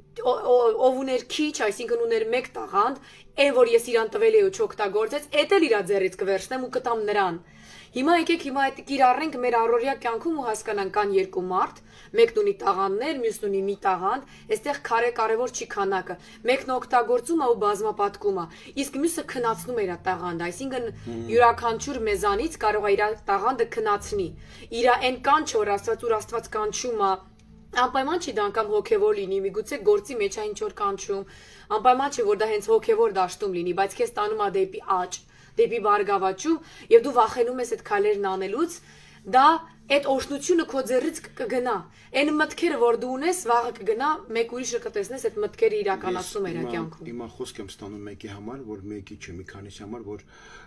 ով ուներ քիչ, այսինքն ուներ մեկ տաղանդ, այն որ ես իրան տվել էի ու չօգտագործեց, էդ էլ իրա ձեռից կվերցնեմ ու կտամ նրան։ Հիմա եկեք հիմա այդ կիրառենք մեր առօրյա կյանքում ու հասկանանք կան երկու մարդ, մեկն ունի տաղանդներ, մյուսն ունի մի տաղանդ, այստեղ քարե կարևոր չի քանակը։ Մեկն օգտագործում է ու բազմապատկում է, իսկ մյուսը քնացնում է իր տաղանդը, այսինքն յուրաքանչյուր մեզանից կարող է իր տաղանդը քնացնի։ Իր այն կանչը, որ Աստված ուր Աստված կանչում է, անպայման չի դա անգամ հոգևոր լինի, միգուցե գործի մեջ է ինչ որ կանչում, անպայման չի որ դա հենց հոգևոր դաշտում լինի, բայց քեզ տանում է դեպի աճ, դեպի բարգավաճում, եւ դու վախենում ես այդ քայլերն անելուց, դա այդ օրհնությունը քո ձեռից կգնա։ Այն մտքերը, որ դու ունես, վաղը կգնա, մեկ ուրիշը կտեսնես այդ մտքերը իրականացնում էր կյանքում։ Հիմա խոսք եմ ստանում մեկի համար, որ մեկի չէ, մի քանիսի համար, որ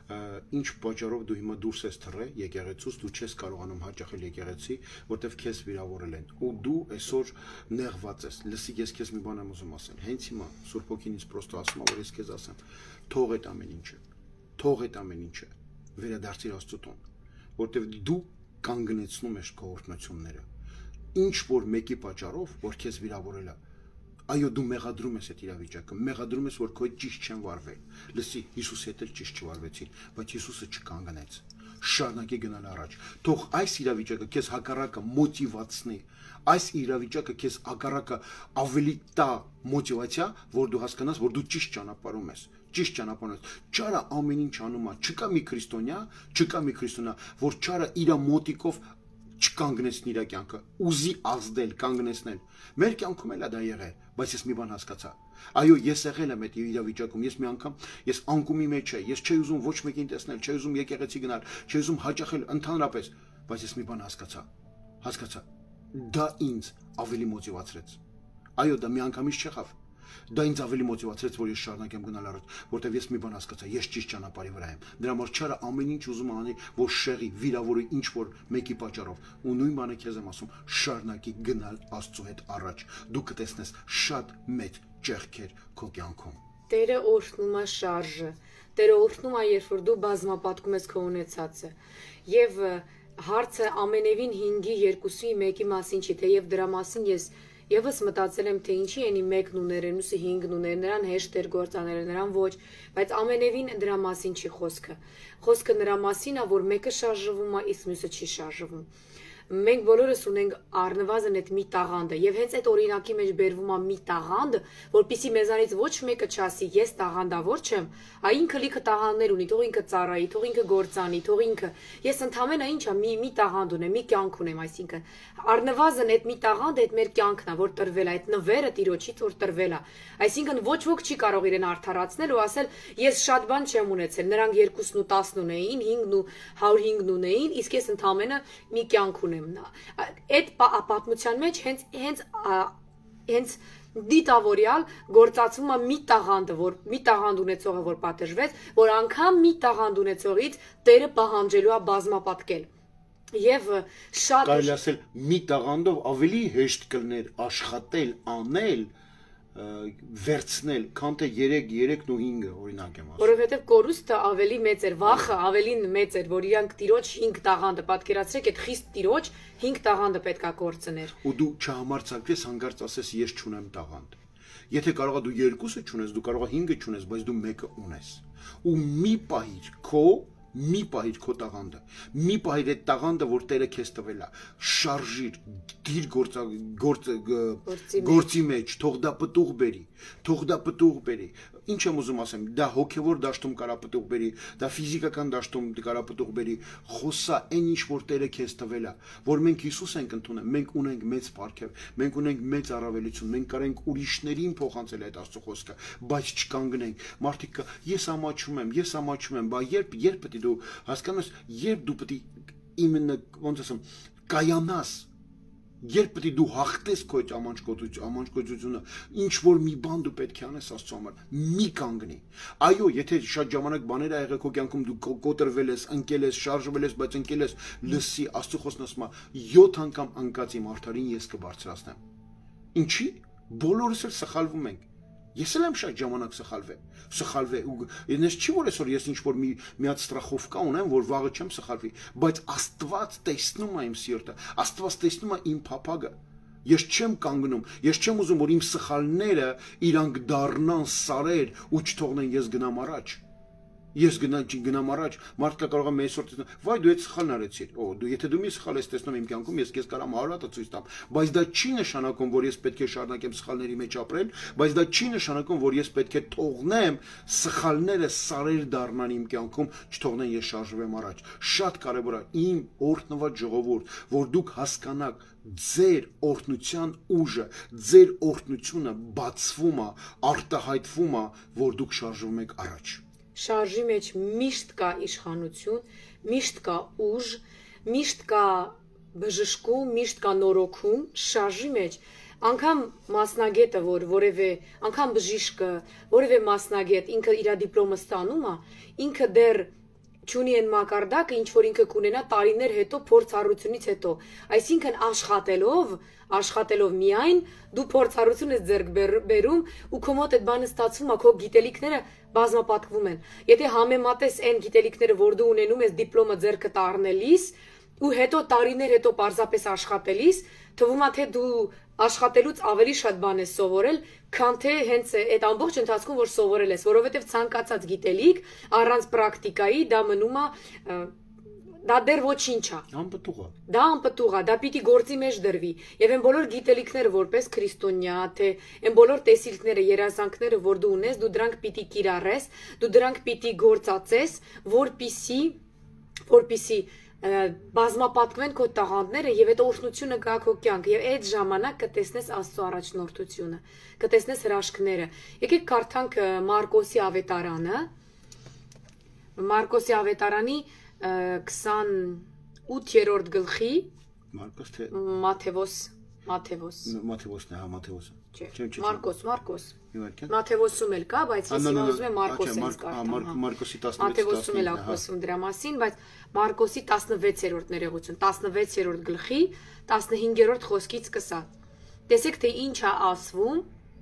ինչ պատճառով դու հիմա դուրս ես թռե եկեղեցուց, դու չես կարողանում հաճախել եկեղեցի, որտեվ քեզ վիրավորել են, ու դու այսօր նեղված ես։ Լսի, ես քեզ մի բան եմ ուզում ասել։ Հենց հիմա Սուրբ Հոգին ինձ պրոստո ասում է, որ ես քեզ ասեմ, թող այդ ամեն ինչը, թող այդ ամեն ինչը վերադարձիր Աստծո տուն, որտեվ դու կանգնեցնում ես քո օրհնությունները։ Ինչ որ մեկի պատճառով, որ քեզ վիրավորել է, այո, դու մեղադրում ես այդ իրավիճակը, մեղադրում ես, որ քո հետ ճիշտ չեն վարվել։ Լսի, Հիսուսի հետ էլ ճիշտ չվարվեցին, բայց Հիսուսը չկանգնեց։ Շարունակի գնալ առաջ։ Թող այս իրավիճակը քեզ հակառակը մոտիվացնի, այս իրավիճակը քեզ հակառակը ավելի տա մոտիվացիա, որ դու հասկանաս, որ դու ճիշտ ճանապարհում ես։ Ճիշտ ճանապարհում ես։ Չարը ամեն ինչ անում է։ Չկա մի քրիստոնյա, չկա մի քրիստոնյա, որ չարը իր մոտիկով չկանգնեցնի իր կյանքը, ուզի ազդել, կանգնեցնել։ Մեր կյանքում էլ է դա եղել, բայց ես մի բան հասկացա։ Այո, ես եղել եմ այդ իրավիճակում, ես մի անգամ ես անկումի մեջ եմ, ես չէի ուզում ոչ մեկին տեսնել, չէի ուզում եկեղեցի գնալ, չէի ուզում հաճախել ընդհանրապես, բայց ես մի բան հասկացա։ Հասկացա։ Դա ինձ ավելի մոտիվացրեց։ Այո, դա մի անգամից չեղավ։ Դա ինձ ավելի մոտիվացրեց, որ ես շարունակեմ գնալ առաջ, որտեվ ես մի բան հասկացա, ես ճիշտ ճանապարհի վրա եմ։ Դրա համար չարը ամեն ինչ ուզում է անի, որ շեղի, վիրավորի ինչ որ մեկի պատճառով։ Ու նույն բանը քեզ եմ ասում, շարունակի գնալ Աստծո հետ առաջ։ Դու կտեսնես շատ մեծ ճեղքեր քո կյանքում։ Տերը օրհնում է շարժը։ Տերը օրհնում է, երբ որ դու բազմապատկում ես քո ունեցածը։ Եվ հարցը ամենևին հինգի երկուսի մեկի մասին չի, թեև դրա մասին ես Եվս մտածել եմ, թե ինչի ენი մեկն ուներ, մյուսը հինգն ուներ, նրան հեշտ էր գործանել, նրան ոչ, բայց ամենևին դրա մասին չի խոսքը։ Խոսքը նրա մասին է, որ մեկը շարժվում է, իսկ մյուսը չի շարժվում։ Մենք բոլորս ունենք առնվազն այդ մի տաղանդը, եւ հենց այդ օրինակի մեջ բերվում է մի տաղանդը, որpիսի մեզանից ոչ մեկը չասի, ես տաղանդավոր չեմ, այ ինքը լիքը տաղանդներ ունի, թող ինքը ծառայի, թող ինքը գործանի, թող ինքը, ես ընդհանրապես ինչա մի մի տաղանդ ունեմ, մի կյանք ունեմ, այսինքն առնվազն այդ մի տաղանդը այդ մեր կյանքն է, որ տրվել է, այդ նվերը Տիրոջից որ տրվել է, այսինքն ոչ ոք չի կարող իրեն արդարացնել ու ասել, ես շատ բան չեմ ունեցել, նրանք երկուսն ու տասն ունեին, հինգն ու հարյուր հինգն ունեին, իսկ ես ընդհանրապես մի կյանք ունեմ։ Այդ պատմության մեջ հենց հենց հենց դիտավորյալ գործածվում է մի տաղանդը, որ մի տաղանդ ունեցողը որ պատժվեց, որ անգամ մի տաղանդ ունեցողից Տերը պահանջելու է բազմապատկել։ Եվ շատ կարելի ասել մի տաղանդով ավելի հեշտ կլներ աշխատել, անել, վերցնել, քան թե երեք, երեքն ու հինգը, օրինակ եմ ասում։ Որովհետև կորուստը ավելի մեծ էր, վախը ավելին մեծ էր, որ իրանք Տիրոջ հինգ տաղանդը, պատկերացրեք, այդ խիստ Տիրոջ հինգ տաղանդը պետքա կորցներ։ Ու դու չհամարձակվես հանկարծ ասես ես չունեմ տաղանդ։ Եթե կարող ես դու երկուսը չունես, դու կարող ես հինգը չունես, բայց դու մեկը ունես։ Ու մի պահիր քո մի պահիր քո տաղանդը, մի պահիր այդ տաղանդը, որ Տերը քեզ տվել է, շարժիր, դիր գործի մեջ, թող դա պտուղ բերի, թող դա պտուղ բերի։ Ինչ եմ ուզում ասեմ, դա հոգևոր դաշտում կարա պտուղ բերի, դա ֆիզիկական դաշտում կարա պտուղ բերի, խոսա այն ինչ որ Տերը քեզ տվել է, որ մենք Հիսուս ենք ընդունել, մենք ունենք մեծ պարգև, մենք ունենք մեծ առավելություն, մենք կարենք ուրիշներին փոխանցել այդ Աստծո խոսքը, բայց չկանգնենք։ Մարդիկ կա, ես ամաչում եմ, ես ամաչում եմ, բա երբ երբ պետք է դու հասկանաս, երբ դու պետք է իմенно ոնց ասեմ, կայանաս, Երբ պետք է դու հաղթես քո այդ ամանջկոծությունը, ամանջկոծությունը, ինչ որ մի բան դու պետք է անես Աստծո համար, մի կանգնի։ Այո, եթե շատ ժամանակ բաներ ա եղել քո կյանքում, դու կոտրվել ես, ընկել ես, շարժվել ես, բայց ընկել ես, լսի Աստծո խոսքն ասում է, յոթ անգամ անկած իմ արդարին ես կբարձրացնեմ։ Ինչի՞։ Բոլորս էլ սխալվում ենք։ Ես էլ եմ շատ ժամանակ սխալվել, սխալվել ու ինձ չի որ այսօր ես ինչ որ մի մի հատ ստրախովկա ունեմ, որ վաղը չեմ սխալվի, բայց Աստված տեսնում է իմ սիրտը, Աստված տեսնում է իմ փափագը։ Ես չեմ կանգնում, ես չեմ ուզում որ իմ սխալները իրանք դառնան սարեր ու չթողնեն ես գնամ առաջ։ Ես գնամ առաջ, մարդկա կարող է մեզ սորտ տեսնել, վայ դու այդ սխալն արեցիր, օ դու եթե դու մի սխալ ես տեսնում իմ կյանքում, ես քեզ կարամ հարյուր հատ ցույց տամ, բայց դա չի նշանակում, որ ես պետք է շարունակեմ սխալների մեջ ապրել, բայց դա չի նշանակում, որ ես պետք է թողնեմ սխալները սարեր դառնան իմ կյանքում, չթողնեն ես շարժվեմ առաջ։ Շատ կարևոր է իմ օրհնված ժողովուրդ, որ դուք հասկանաք ձեր օրհնության ուժը, ձեր օրհնությունը բացվում է, արտահայտվում է, որ դուք շարժվում եք առաջ։ Շարժի մեջ միշտ կա իշխանություն, միշտ կա ուժ, միշտ կա բժշկում, միշտ կա նորոգում, շարժի մեջ անգամ մասնագետը, որ որևէ անգամ բժիշկը, որևէ մասնագետ ինքը իր դիպլոմը ստանում է, ինքը դեռ չունի այն մակարդակը, ինչ որ ինքը կունենա տարիներ հետո փորձառությունից հետո, այսինքն աշխատելով, աշխատելով միայն դու փորձառություն ես ձեռք բերում ու քո մոտ այդ բանը ստացվում է, քո գիտելիքները բազմապատկվում են։ Եթե համեմատես այն գիտելիքները, որ դու ունենում ես դիպլոմը ձեռքդ առնելիս ու հետո տարիներ հետո պարզապես աշխատելիս, թվում է թե դու աշխատելուց ավելի շատ բան ես սովորել, քան թե հենց այդ ամբողջ ընթացքում որ սովորել ես, որովհետև ցանկացած գիտելիք առանց պրակտիկայի դա մնում է դա դեռ ոչինչ է։ Անպտուղ է։ Դա անպտուղ է, դա պիտի գործի մեջ դրվի։ Եվ այն բոլոր գիտելիքները որպես քրիստոնյա, թե այն բոլոր տեսիլքները, երազանքները, որ դու ունես, դու դրանք պիտի կիրառես, դու դրանք պիտի գործածես, որպիսի որպիսի բազմապատկվեն քո տաղանդները եւ այդ օրհնությունը գա քո կյանք եւ այդ ժամանակ կտեսնես Աստծո առաջնորդությունը, կտեսնես հրաշքները։ Եկեք կարդանք Մարկոսի ավետարանը, Մարկոսի ավետարանի քսանութերորդ գլխի Մարկոս թե Մաթեոս Մաթեոս Մաթեոսն է, հա Մաթեոսը։ Չէ, Մարկոս, Մարկոս։ Իվարկյան։ Մաթեոսում էլ կա, բայց ես հիմա ուզում եմ Մարկոսից կարդամ։ Մարկոսի տասնվեց Մաթեոսում էլ ակոսում դրա մասին, բայց Մարկոսի տասնվեցերորդ ներողություն, տասնվեցերորդ գլխի տասնհինգերորդ խոսքից սկսած։ Տեսեք թե ինչ է ասվում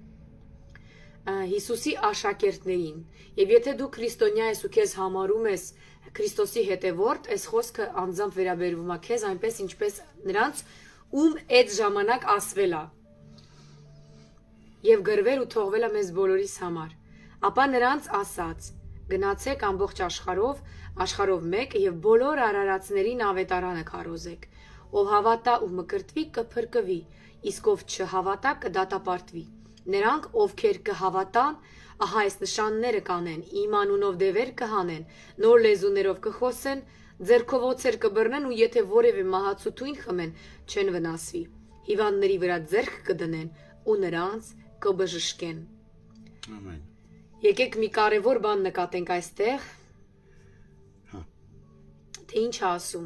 Հիսուսի աշակերտներին։ Եվ եթե դու քրիստոնյա ես ու քեզ համարում ես Քրիստոսի հետևորդ, այս խոսքը անձամբ վերաբերվում է քեզ այնպես ինչպես նրանց, ում այդ ժամանակ ասվել է եւ գրվել ու թողվել է մեզ բոլորիս համար։ Ապա նրանց ասաց. գնացեք ամբողջ աշխարհով, աշխարհով մեկ եւ բոլոր արարածներին ավետարանը քարոզեք։ Ով հավատա ու մկրտվի կփրկվի, իսկ ով չհավատա կդատապարտվի։ Նրանք, ովքեր կհավատան, ահա այս նշանները կանեն, իմ անունով դևեր կհանեն, նոր լեզուներով կխոսեն, ձեռքով օձեր կբռնեն ու եթե որևէ մահացու թույն խմեն, չեն վնասվի։ Հիվանդների վրա ձեռք կդնեն ու նրանց կբժշկեն։ Ամեն։ Եկեք մի կարևոր բան նկատենք այստեղ։ Հա։ Թե ինչ է ասում։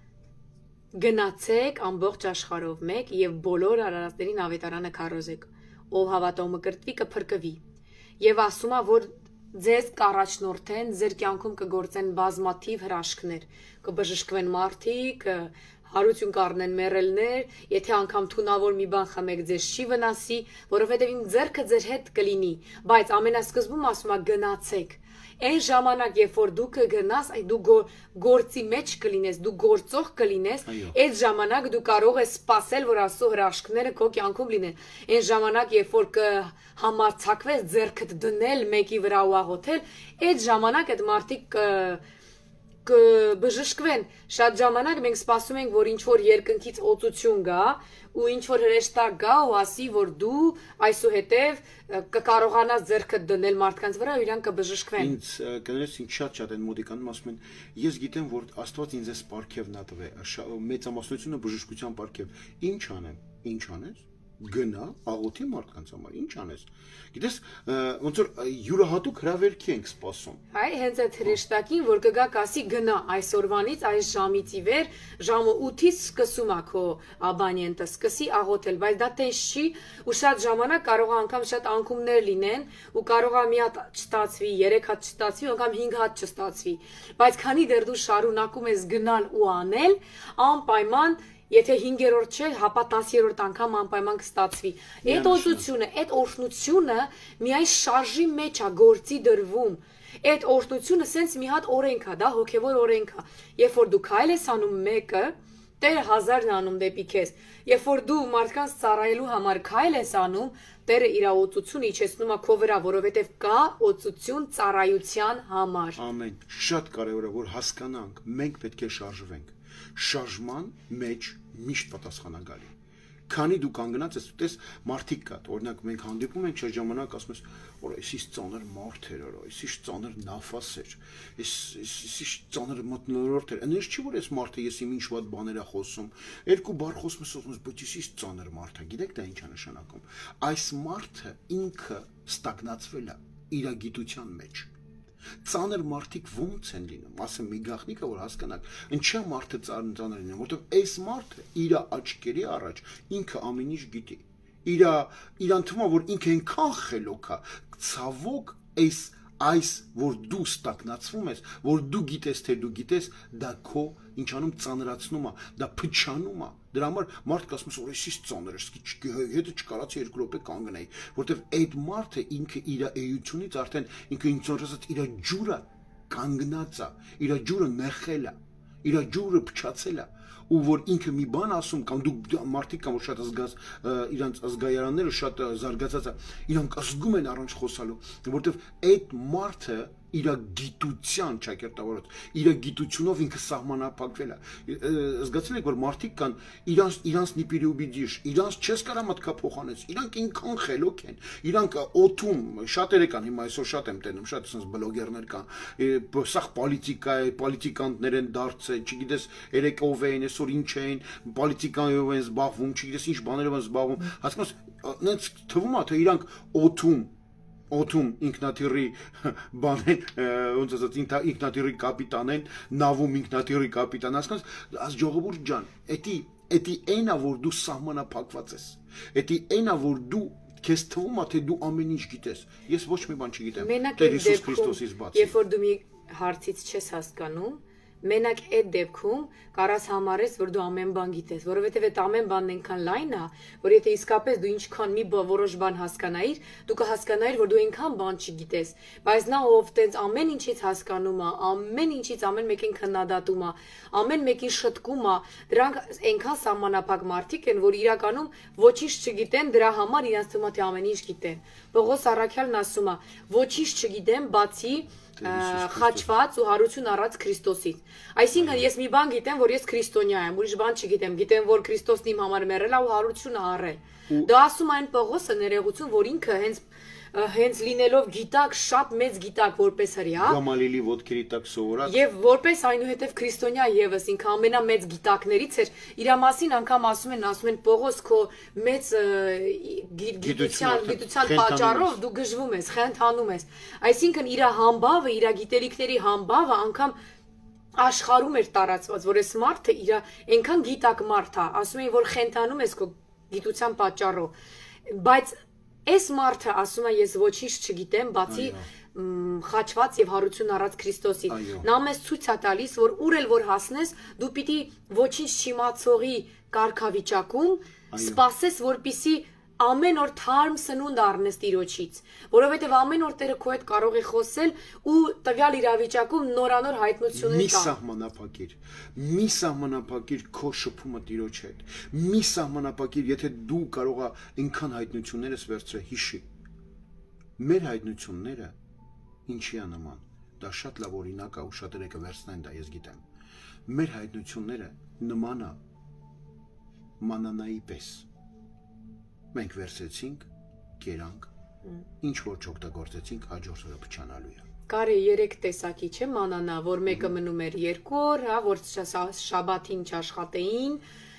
Գնացեք ամբողջ աշխարհով մեկ եւ բոլոր արարածներին ավետարանը քարոզեք։ Ով հավատա ու մկրտվի կփրկվի։ Եվ ասում է, որ ձեզ կառաջնորդեն, ձեր կյանքում կգործեն բազմաթիվ հրաշքներ, կբժշկվեն մարդիկ, հարություն կառնեն մեռելներ, եթե անգամ թունավոր մի բան խմեք, ձեզ չի վնասի, որովհետև իմ ձեռքը ձեր հետ կլինի, բայց ամենասկզբում ասում է գնացեք։ Այն ժամանակ, երբ որ դու կգնաս, այ դու գործի մեջ կլինես, դու գործող կլինես, այդ ժամանակ դու կարող ես սպասել, որ Աստծո հրաշքները քո կյանքում լինեն։ Այն ժամանակ, երբ որ կհամարձակվես ձեռքդ դնել մեկի վրա ու աղոթել, այդ ժամանակ այդ մարդիկ կբժշկվեն։ Շատ ժամանակ մենք սպասում ենք, որ ինչ որ երկնքից օծություն գա ու ինչ որ հրեշտակ գա ու ասի, որ դու այսուհետև կկարողանաս ձեռքդ դնել մարդկանց վրա ու իրանք կբժշկվեն։ Ինձ կներես ինչ շատ-շատ են մոդիկանում ասում են, ես գիտեմ, որ Աստված ինձ էս պարգևն ա տվել, մեծամասնությունը բժշկության պարգև։ Ինչ անեմ, ինչ անես։ գնա աղոթի մարդկանց համար, ինչ անես։ Գիտես, ոնց որ յուրահատուկ հրավերքի ենք սպասում։ Այ հենց այդ հրեշտակին, որ կգա կասի գնա այսօրվանից այս ժամից ի վեր, ժամը ութից սկսում է քո աբանիենտը, սկսի աղոթել, բայց դա տես չի, ու շատ ժամանակ կարող է անգամ շատ անկումներ լինեն, ու կարող է մի հատ չստացվի, երեք հատ չստացվի, անգամ հինգ հատ չստացվի, բայց քանի դեռ դու շարունակում ես գնալ ու անել, անպայման Եթե հինգերորդ չէ, հապա տասներորդ անգամ անպայման կստացվի։ Այդ օծությունը, այդ օրհնությունը միայն շարժի մեջ է գործի դրվում։ Այդ օրհնությունը սենց մի հատ օրենք է, դա հոգևոր օրենք է։ Երբ որ դու քայլ ես անում մեկը, Տերը հազարն անում դեպի քեզ։ Երբ որ դու մարդկանց ծառայելու համար քայլ ես անում, Տերը իր օծությունը իջեցնում է քո վրա, որովհետև կա օծություն ծառայության համար։ Ամեն։ Շատ կարևոր է, որ հասկանանք, մենք պետք է շարժվենք։ Շարժման մեջ միշտ պատասխան է գալի։ Քանի դու կանգնած ես, դու տես մարդիկ կա, օրինակ մենք հանդիպում ենք չէ ժամանակ ասում ես, որ այսից ծանր մարդ էր, այսից ծանր նաֆաս էր, այսից ծանր մթնոլորտ էր։ Այնպես չի որ այս մարդը ես իմ ինչ վատ բաներ է խոսում, երկու բառ խոսում ես, ասում ես, բայց այսից ծանր մարդ է, գիտեք դա ինչ է նշանակում։ Այս մարդը ինքը ստագնացվել է իր գիտության մեջ։ Ծանր մարդիկ ո՞նց են լինում, ասեմ մի գաղտնիքը որ հասկանաք, ինչա մարդը ծանր լինում, որովհետև այս մարդը իր աչքերի առաջ ինքը ամեն ինչ գիտի, իր իրան թվում է որ ինքը այնքան խելոք է, ցավոք այս այս որ դու ստակնացվում ես, որ դու գիտես թե դու գիտես, դա քո ինչ անում ծանրացնում է, դա փչանում է։ Դրա համար մարդը ասում է որ այսից ծանր է, հետը չկարացի երկու րոպե կանգնեի, որտեվ այդ մարդը ինքը իր էությունից արդեն ինքը ինձ ասած իր ջուրը կանգնած է, իր ջուրը նեղել է, իր ջուրը փչացել է, ու որ ինքը մի բան ասում կամ դու մարդիկ կամ որ շատ ազգաց իրանց ազգայարանները շատ զարգացած է, իրանք ազգում են առանց խոսալու, որովհետև այդ մարդը իր գիտության ճակերտավորած, իր գիտությունով ինքը սահմանափակվել է։ Զգացել եք որ մարդիկ կան իրանց իրանց նիպիրուբիդիշ, իրանց չես կարա մտքա փոխանեց, իրանք ինքան խելոք են, իրանք օթում շատերը կան, հիմա այսօր շատ եմ տենում, շատ ասես բլոգերներ կան, սախ պոլիտիկա է, պոլիտիկանտներ են դարձել, չգիտես երեք ով են, այսօր ինչ են, պոլիտիկայով են զբաղվում, չգիտես ինչ բաներով են զբաղվում, հասկանաս, նենց թվում է թե իրանք օթում օթում ինքնաթիռի բան են, ոնց ասած ինքնաթիռի կապիտան են, նավում ինքնաթիռի կապիտան, հասկանաս, աս ժողովուրդ ջան, էդի էդի այնա որ դու սահմանափակված ես, էդի այնա որ դու քեզ թվում է թե դու ամեն ինչ գիտես, ես ոչ մի բան չգիտեմ, Տեր Հիսուս Քրիստոսից բացի։ Երբ որ դու մի հարցից չես հասկանում, Մենակ այդ դեպքում կարաս համարես, որ դու ամեն բան գիտես, որովհետև այդ ամեն բանն այնքան լայն է, որ եթե իսկապես դու ինչքան մի որոշ բան հասկանայիր, դու կհասկանայիր, որ դու այնքան բան չգիտես, բայց նա ով տենց ամեն ինչից հասկանում է, ամեն ինչից ամեն մեկին քննադատում է, ամեն մեկին շտկում է, դրանք այնքան սահմանափակ մարդիկ են, որ իրականում ոչինչ չգիտեն, դրա համար իրենց թվում է թե ամեն ինչ գիտեն։ Պողոս առաքյալն ասում է, ոչինչ չգիտեմ, բացի խաչված ու հարություն առած Քրիստոսից։ Այսինքն ես մի բան գիտեմ, որ ես քրիստոնյա եմ, ուրիշ բան չգիտեմ, գիտեմ, որ Քրիստոսն իմ համար մեռել է ու հարություն առել։ Դա ասում այն Պողոսը ներողություն, որ ինքը հենց հենց լինելով գիտակ, շատ մեծ գիտակ որպես հրյա, Գամալիելի ոտքերի տակ սովորած, եւ որպես այնուհետեւ քրիստոնյա եւս ինքը ամենամեծ գիտակներից էր, իր մասին անգամ ասում են, ասում են Պողոս քո մեծ գիտության, գիտության պատճառով դու գժվում ես, խենթանում ես։ Այսինքն իր համբավը, իր գիտելիքների համբավը անգամ աշխարհում էր տարածված, որ այս մարդը իր այնքան գիտակ մարդ է, ասում են, որ խենթանում ես քո գիտության պատճառով, բայց Այս մարդը ասում է ես ոչինչ չգիտեմ, բացի խաչված եւ հարություն առած Քրիստոսից։ Նա մեզ ցույց է տալիս, որ ուր էլ որ հասնես, դու պիտի ոչինչ չիմացողի կարգավիճակում սպասես, որպիսի ամեն օր թարմ սնունդ առնես Տիրոջից, որովհետև ամեն օր Տերը քո հետ կարող է խոսել ու տվյալ իրավիճակում նորանոր հայտնություններ Մի սահմանափակիր, մի սահմանափակիր քո շփումը Տիրոջ հետ, մի սահմանափակիր, եթե դու կարող ես այնքան հայտնություններ ես վերցրել, հիշի։ Մեր հայտնությունները ինչի է նման, դա շատ լավ օրինակ է ու շատերը կվերցնեն դա, ես գիտեմ։ Մեր հայտնությունները նման է մանանայի պես։ Մենք վերցեցինք, կերանք, ինչ որ չօգտագործեցինք, հաջորդ օրը փչանալու է։ Կար է երեք տեսակի, չէ՞, մանանա, որ մեկը մնում էր երկու օր, հա, որ շաբաթին չաշխատեին,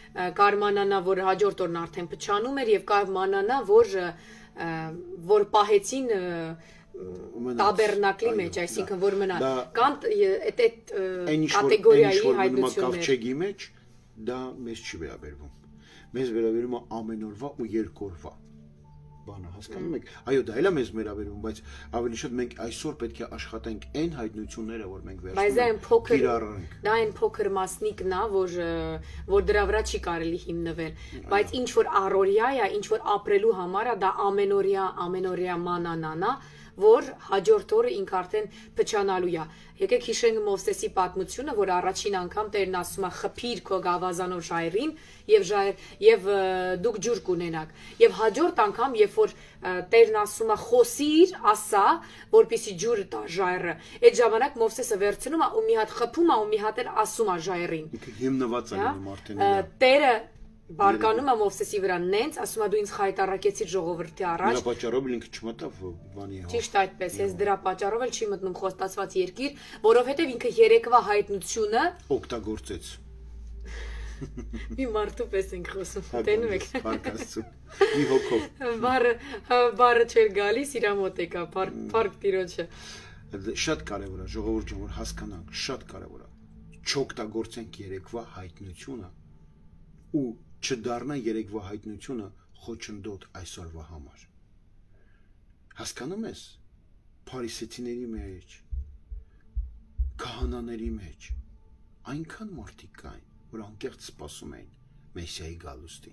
կարմանանա, որ հաջորդ օրն արդեն փչանում էր եւ կարմանանա, որ որ պահեցին տաբերնակլի մեջ, այսինքն որ մնա կան այդ այդ կատեգորիայի հայտնություններ կավչեգի մեջ դա մեզ չի վերաբերվում, մեզ վերաբերում է ամեն օրվա ու երկօրվա բանը, հասկանում եք, այո դա էլ է մեզ վերաբերվում, բայց ավելի շատ մենք այսօր պետք է աշխատենք այն հայտնությունները, որ մենք վերցնենք, կիրառենք, դա այն փոքր մասնիկն է, որ որ դրա վրա չի կարելի հիմնվել, բայց ինչ որ առօրյա է, ինչ որ ապրելու համար է, դա ամենօրյա, ամենօրյա մանանան է, որ հաջորդ օրը ինք արդեն փչանալու է։ Եկեք հիշենք Մովսեսի պատմությունը, որ առաջին անգամ Տերն ասում է խփիր քո գավազանով ժայռին եւ ժայր եւ դուք ջուր կունենաք։ Եվ հաջորդ անգամ, երբ որ Տերն ասում է խոսիր, ասա, որպեսի ջուրը տա ժայռը, այդ ժամանակ Մովսեսը վերցնում է ու մի հատ խփում է ու մի հատ էլ ասում է ժայռին։ Հիմնված է լինում արդեն։ Տերը բարկանում է Մովսեսի վրա նենց, ասում է դու ինձ խայտարակեցիր ժողովրդի առաջ։ Դրա պատճառով ինքը չմտավ բանի հա։ Ճիշտ այդպես, ես դրա պատճառով էլ չի մտնում խոստացված երկիր, որովհետև ինքը երեկվա հայտնությունը օգտագործեց։ Մի մարդու պես ենք խոսում, տենում եք։ Պարկասում։ Մի հոգով։ Բառը բառը չէր գալիս, իրա մոտ եկա, փառք Տիրոջը։ Շատ կարևոր է, ժողովուրդ ջան, որ հասկանանք, շատ կարևոր է։ Չօգտագործենք երեկվա հայտնությունը ու չդառնա երեկվա հայտնությունը խոչընդոտ այսօրվա համար։ Հասկանում ես, փարիսեցիների մեջ, քահանաների մեջ այնքան մարդիկ կային, որ անկեղծ սպասում էին Մեսիայի գալուստին։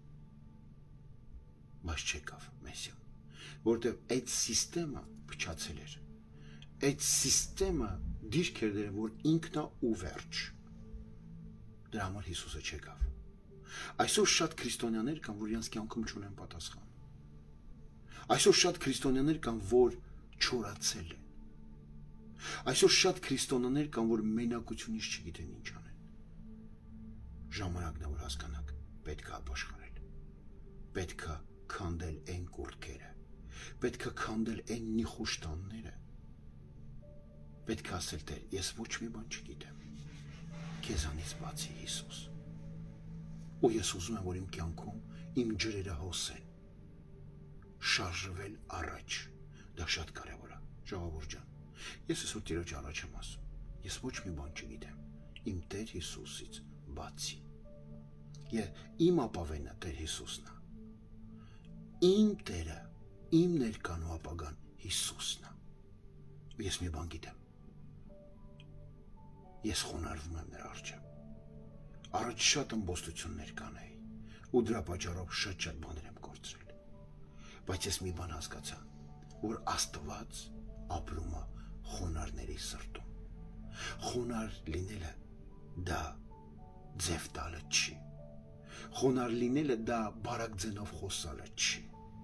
Բայց չեկավ Մեսիան, որտեղ այդ սիստեմը փչացել էր։ Այդ սիստեմը դիրք էր դրել, որ ինքն է ու վերջ։ Դրա համար Հիսուսը չեկավ։ Այսօր շատ քրիստոնյաներ կան, որ իրենց կյանքում չունեն պատասխան։ Այսօր շատ քրիստոնյաներ կան, որ չորացել են։ Այսօր շատ քրիստոնյաներ կան, որ մենակությունից չգիտեն ինչ անեն։ Ժամանակն է, որ հասկանաք, պետք է ապաշխարել։ Պետք է քանդել այն կուրքերը։ Պետք է քանդել այն նիխուշտանները։ Պետք է ասել, թե ես ոչ մի բան չգիտեմ։ Քեզանից բացի Հիսուս։ Ու ես ուզում եմ, որ իմ կյանքում իմ ջրերը հոսեն, շարժվել առաջ, դա շատ կարևոր է, ժողովուրդ ջան, ես այսօր Տիրոջ առաջ եմ ասում, ես ոչ մի բան չգիտեմ, իմ Տեր Հիսուսից բացի, իմ ապավենը Տեր Հիսուսն է, իմ Տերը, իմ ներկան ու ապագան Հիսուսն է, ու ես մի բան գիտեմ, ես խոնարհվում եմ նրա առջև, Առաջ շատ ըմբոստություններ կանեի ու դրա պատճառով շատ-շատ բաներ եմ կորցրել։ Բայց ես մի բան հասկացա, որ Աստված ապրում է խոնարհների սրտում։ Խոնարհ լինելը դա ձև տալը չի։ Խոնարհ լինելը դա բարակ ձենով խոսալը չի։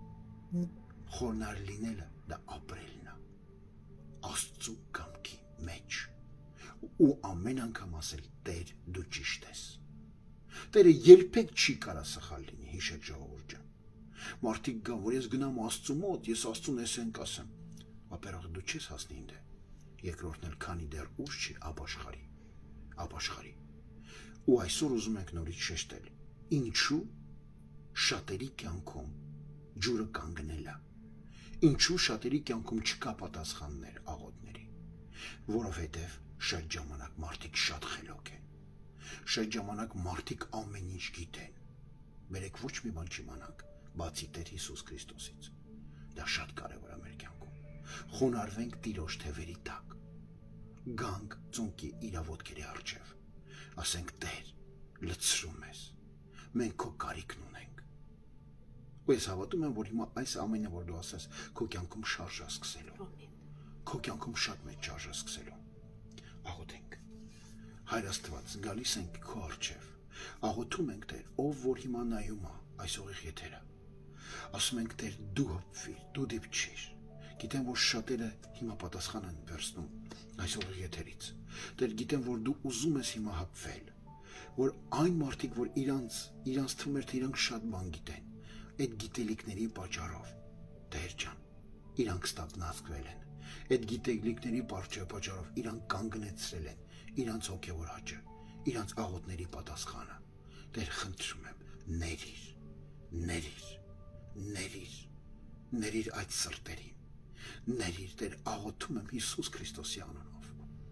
Խոնարհ լինելը դա ապրելն է Աստծու կամքի մեջ։ Ու ամեն անգամ ասել Տեր դու ճիշտ ես։ Տերը երբեք չի կարա սխալ լինի, հիշեք ժողովուրդ ջան։ Մարդիկ գան, որ ես գնամ Աստծու մոտ, ես Աստծուն էսեն կասեմ։ Ապերախ դու չես հասնի ինձ։ Երկրորդն էլ քանի դեռ ուշ չի, ապաշխարի, ապաշխարի։ Ու այսօր ուզում ենք նորից շեշտել։ Ինչու շատերի կյանքում ջուրը կանգնել է։ Ինչու շատերի կյանքում չկա պատասխաններ աղոթների։ Որովհետև շատ ժամանակ մարդիկ շատ խելոք են։ Շատ ժամանակ մարդիկ ամեն ինչ գիտեն։ Բերեք ոչ մի բան չիմանանք, բացի Տեր Հիսուս Քրիստոսից։ Դա շատ կարևոր է մեր կյանքում։ Խոնարհվենք Տիրոջ թևերի տակ։ Գանք ծունկի իր ոտքերի առջև։ Ասենք Տեր, լցրում ես։ Մենք քո կարիքն ունենք։ Ու ես հավատում եմ, որ հիմա այս ամենը, որ դու ասես, քո կյանքում շարժ է սկսելու։ Քո կյանքում շատ մեծ շարժ է սկսելու։ Աղոթենք։ Հայր Աստված, գալիս ենք քո առջև, աղոթում ենք Տեր, ով որ հիմա նայում է այս ուղիղ եթերը, ասում ենք Տեր, դու հպվիր, դու դիպչիր, գիտեմ, որ շատերը հիմա պատասխան են վերցնում այս ուղիղ եթերից, Տեր, գիտեմ, որ դու ուզում ես հիմա հպվել, որ այն մարդիկ, որ իրանց, իրանց թվում էր, թե իրանք շատ բան գիտեն, այդ գիտելիքների պատճառով, Տեր ջան, իրանք ստակնացվել են, այդ գիտելիքների պատճառով իրանք կանգնեցրել են իրանց հոգևոր աճը, իրանց աղոթների պատասխանը։ Տեր խնդրում եմ, ներիր, ներիր, ներիր, ներիր այդ սրտերին, ներիր, Տեր աղոթում եմ Հիսուս Քրիստոսի անունով,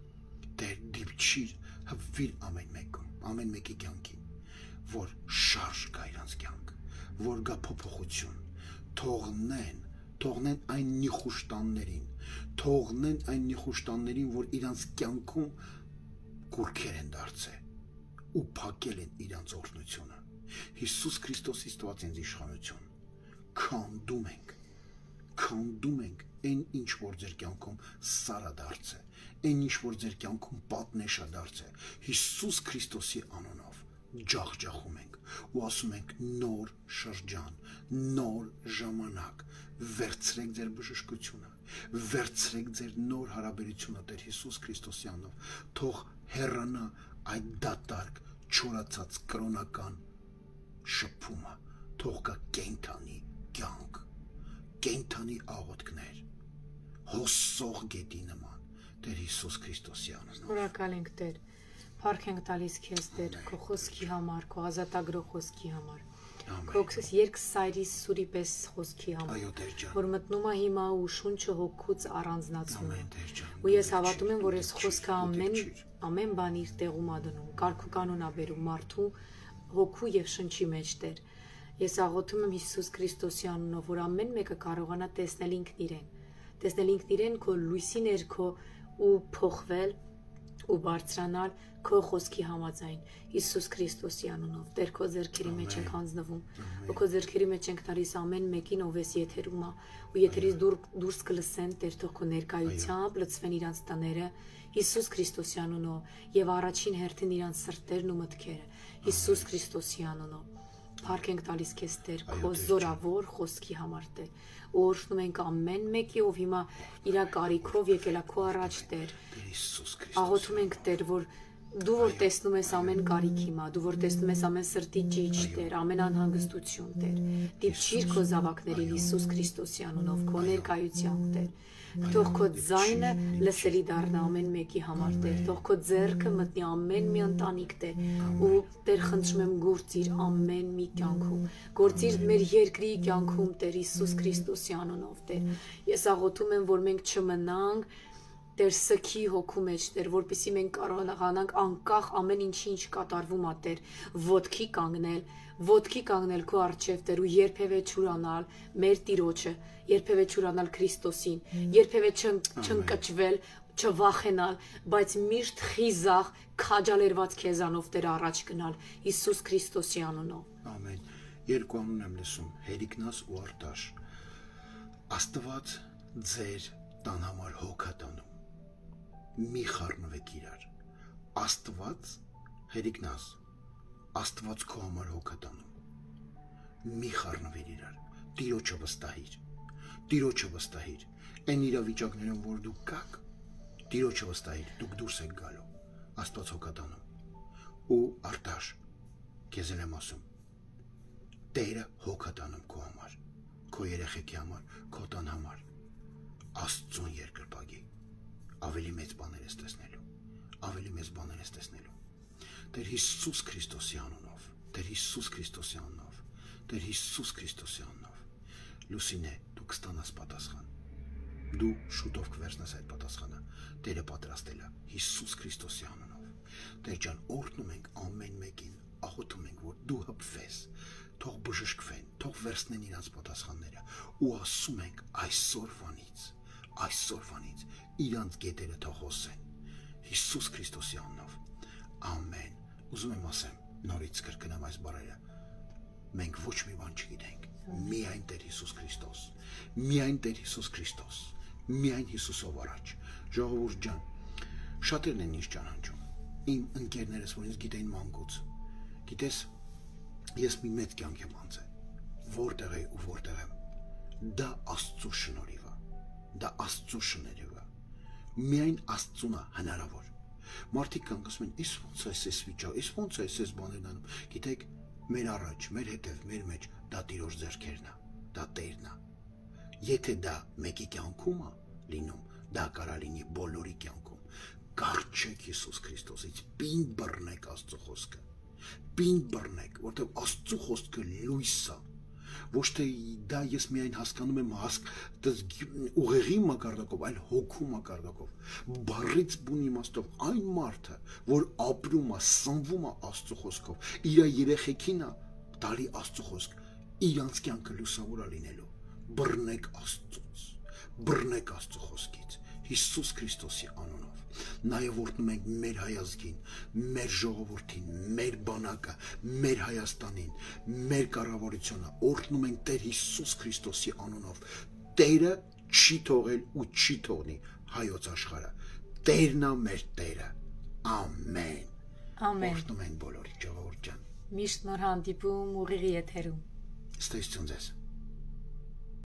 Տեր դիպչիր, հպվիր ամեն մեկում, ամեն մեկի կյանքին, որ շարժ կա իրանց կյանք, որ գա փոփոխություն, թողնեն, թողնեն այն նիխուշտաններին, թողնեն այն նիխուշտաններին, որ իրանց կյանքում կուրքեր են դարձել ու փակել են իրանց օրհնությունը։ Հիսուս Քրիստոսից տված ինձ իշխանություն, քանդում ենք, քանդում ենք այն ինչ որ ձեր կյանքում սարա դարձել, այն ինչ որ ձեր կյանքում պատնեշա դարձել, Հիսուս Քրիստոսի անունով ջախջախում ենք ու ասում ենք նոր շրջան, նոր ժամանակ, վերցրեք ձեր բժշկությունը, վերցրեք ձեր նոր հարաբերությունը Տեր Հիսուս Քրիստոսի անունով, թող հեռանա այդ դատարկ, չորացած կրոնական շփումը, թող կա կենդանի կյանք, կենդանի աղոթքներ, հոսող գետի նման, Տեր Հիսուս Քրիստոսի անունով։ Շնորհակալ ենք Տեր, փառք ենք տալիս քեզ Տեր, քո խոսքի համար, քո ազատագրող խոսքի համար, քո երկսայրիս սուրի պես խոսքի համար, որ մտնում է հիմա ու շունչը հոգուց առանձնացնում է։ Ու ես հավատում եմ, որ այս խոսքը ամեն ամեն բան իր տեղում ա դնում, կարգ ու կանոն ա բերում մարդու հոգու եւ շնչի մեջ Տեր։ Ես աղոթում եմ Հիսուս Քրիստոսի անունով, որ ամեն մեկը կարողանա տեսնել ինքն իրեն, տեսնել ինքն իրեն քո լույսի ներքո ու փոխվել ու բարձրանալ քո խոսքի համաձայն Հիսուս Քրիստոսի անունով։ Տեր քո ձեռքերի մեջ ենք հանձնվում, ու քո ձեռքերի մեջ ենք տալիս ամեն մեկին, ով էս եթերում ա, ու եթերից դուրս կլսեն, Տեր թող քո ներկայությամբ լցվեն իրանց տները Հիսուս Քրիստոսի անունով եւ առաջին հերթին իրանց սրտերն ու մտքերը Հիսուս Քրիստոսի անունով։ Փառք ենք տալիս քեզ Տեր քո զորավոր խոսքի համար Տեր։ Ու օրհնում ենք ամեն մեկի, ով հիմա իր կարիքով եկել է քո առաջ Տեր։ Աղոթում ենք Տեր, որ դու որ տեսնում ես ամեն կարիք հիմա, դու որ տեսնում ես ամեն սրտի ճիչ Տեր, ամեն անհանգստություն Տեր, դիպչիր քո զավակներին Հիսուս Քրիստոսի անունով, քո ներկայությամբ Տեր։ Թող քո ձայնը լսելի դառնա ամեն մեկի համար Տեր, թող քո ձեռքը մտնի ամեն մի ընտանիք Տեր, ու Տեր խնդրում եմ գործիր ամեն մի կյանքում, գործիր մեր երկրի կյանքում Տեր Հիսուս Քրիստոսի անունով Տեր։ Ես աղոթում եմ, որ մենք չմնանք Տեր սքի հոգու մեջ Տեր, որպեսզի մենք կարողանանք անկախ ամեն ինչի ինչ կատարվում ա Տեր, ոտքի կանգնել, ոտքի կանգնել քո առջև Տեր ու երբևէ չուրանալ մեր Տիրոջը, երբևէ չուրանալ Քրիստոսին, երբևէ չընկճվել, չվախենալ, բայց միշտ խիզախ, քաջալերված քեզանով Տեր առաջ գնալ Հիսուս Քրիստոսի անունով։ Ամեն։ Երկու անուն եմ լսում, Հերիկնաս ու Արտաշ։ Աստված ձեր տան համար հոգ է տանում։ Մի խառնվեք իրար, Աստված, Հերիկնաս, Աստված քո համար հոգ է տանում, մի խառնվիր իրար, Տիրոջը վստահիր, Տիրոջը վստահիր, այն իրավիճակներում, որ դուք կաք, Տիրոջը վստահիր, դուք դուրս եք գալու, Աստված հոգ է տանում, ու Արտաշ, քեզ էլ եմ ասում, Տերը հոգ է տանում քո համար, քո երեխեքի համար, քո տան համար, Աստծուն երկրպագի, ավելի մեծ բաներ ես տեսնելու, ավելի մեծ բաներ ես տեսնելու, Տեր Հիսուս Քրիստոսի անունով, Տեր Հիսուս Քրիստոսի անունով, Տեր Հիսուս Քրիստոսի անունով, Լուսինե, դու կստանաս պատասխան, դու շուտով կվերցնես այդ պատասխանը, Տերը պատրաստել է Հիսուս Քրիստոսի անունով, Տեր ջան, օրհնում ենք ամեն մեկին, աղոթում ենք, որ դու հպվես, թող բժշկվեն, թող վերցնեն իրենց պատասխանները, ու ասում ենք այսօրվանից, այսօրվանից իրանց գետերը թող հոսեն Հիսուս Քրիստոսի անունով, ամեն։ Ուզում եմ ասեմ, նորից կրկնեմ այս բառերը, մենք ոչ մի բան չգիտենք, միայն Տեր Հիսուս Քրիստոս, միայն Տեր Հիսուս Քրիստոս, միայն Հիսուսով առաջ։ Ժողովուրդ ջան, շատերն են ինձ ճանաչում, իմ ընկերներս, որ ինձ գիտեին մանկուց, գիտես, ես մի մեծ կյանք եմ անցել, որտեղ է ու որտեղ եմ, դա Աստծո շնորհիվ է, դա Աստծո շնորհիվ է, միայն Աստծուն է հնարավոր։ Մարդիկ կան ասում են, «Իս ոնց է էս վիճակը, իս ոնց է էս բաներն անում»։ Գիտեք, մեր առաջ, մեր հետև, մեր մեջ դա Տիրոջ ձեռքերն է, դա Տերն է։ Եթե դա մեկի կյանքում է լինում, դա կարա լինի բոլորի կյանքում։ Կառչեք Հիսուս Քրիստոսից, պինդ բռնեք Աստծո խոսքը, պինդ բռնեք, որտեղ Աստծո խոսքը լույս է։ Ոչ թե դա ես միայն հասկանում եմ հասկ ուղեղի մակարդակով, այլ հոգու մակարդակով։ Բառից բուն իմաստով այն մարդը, որ ապրում է, սնվում է Աստծո խոսքով, իր երեխեքին է տալի Աստծո խոսք, իրանց կյանքը լուսավոր է լինելու։ Բռնեք Աստծուց, բռնեք Աստծո խոսքից, Հիսուս Քրիստոսի անունով։ Նաև օրհնում ենք մեր հայազգին, մեր ժողովրդին, մեր բանակը, մեր Հայաստանին, մեր կառավարությունը, օրհնում ենք Տեր Հիսուս Քրիստոսի անունով։ Տերը չի թողել ու չի թողնի հայոց աշխարհը։ Տերն է մեր Տերը։ Ամեն։ Ամեն։ Օրհնում ենք բոլորի ժողովուրդ ջան։ Միշտ նոր հանդիպում ուղիղ եթերում։ Ստեսություն ձեզ։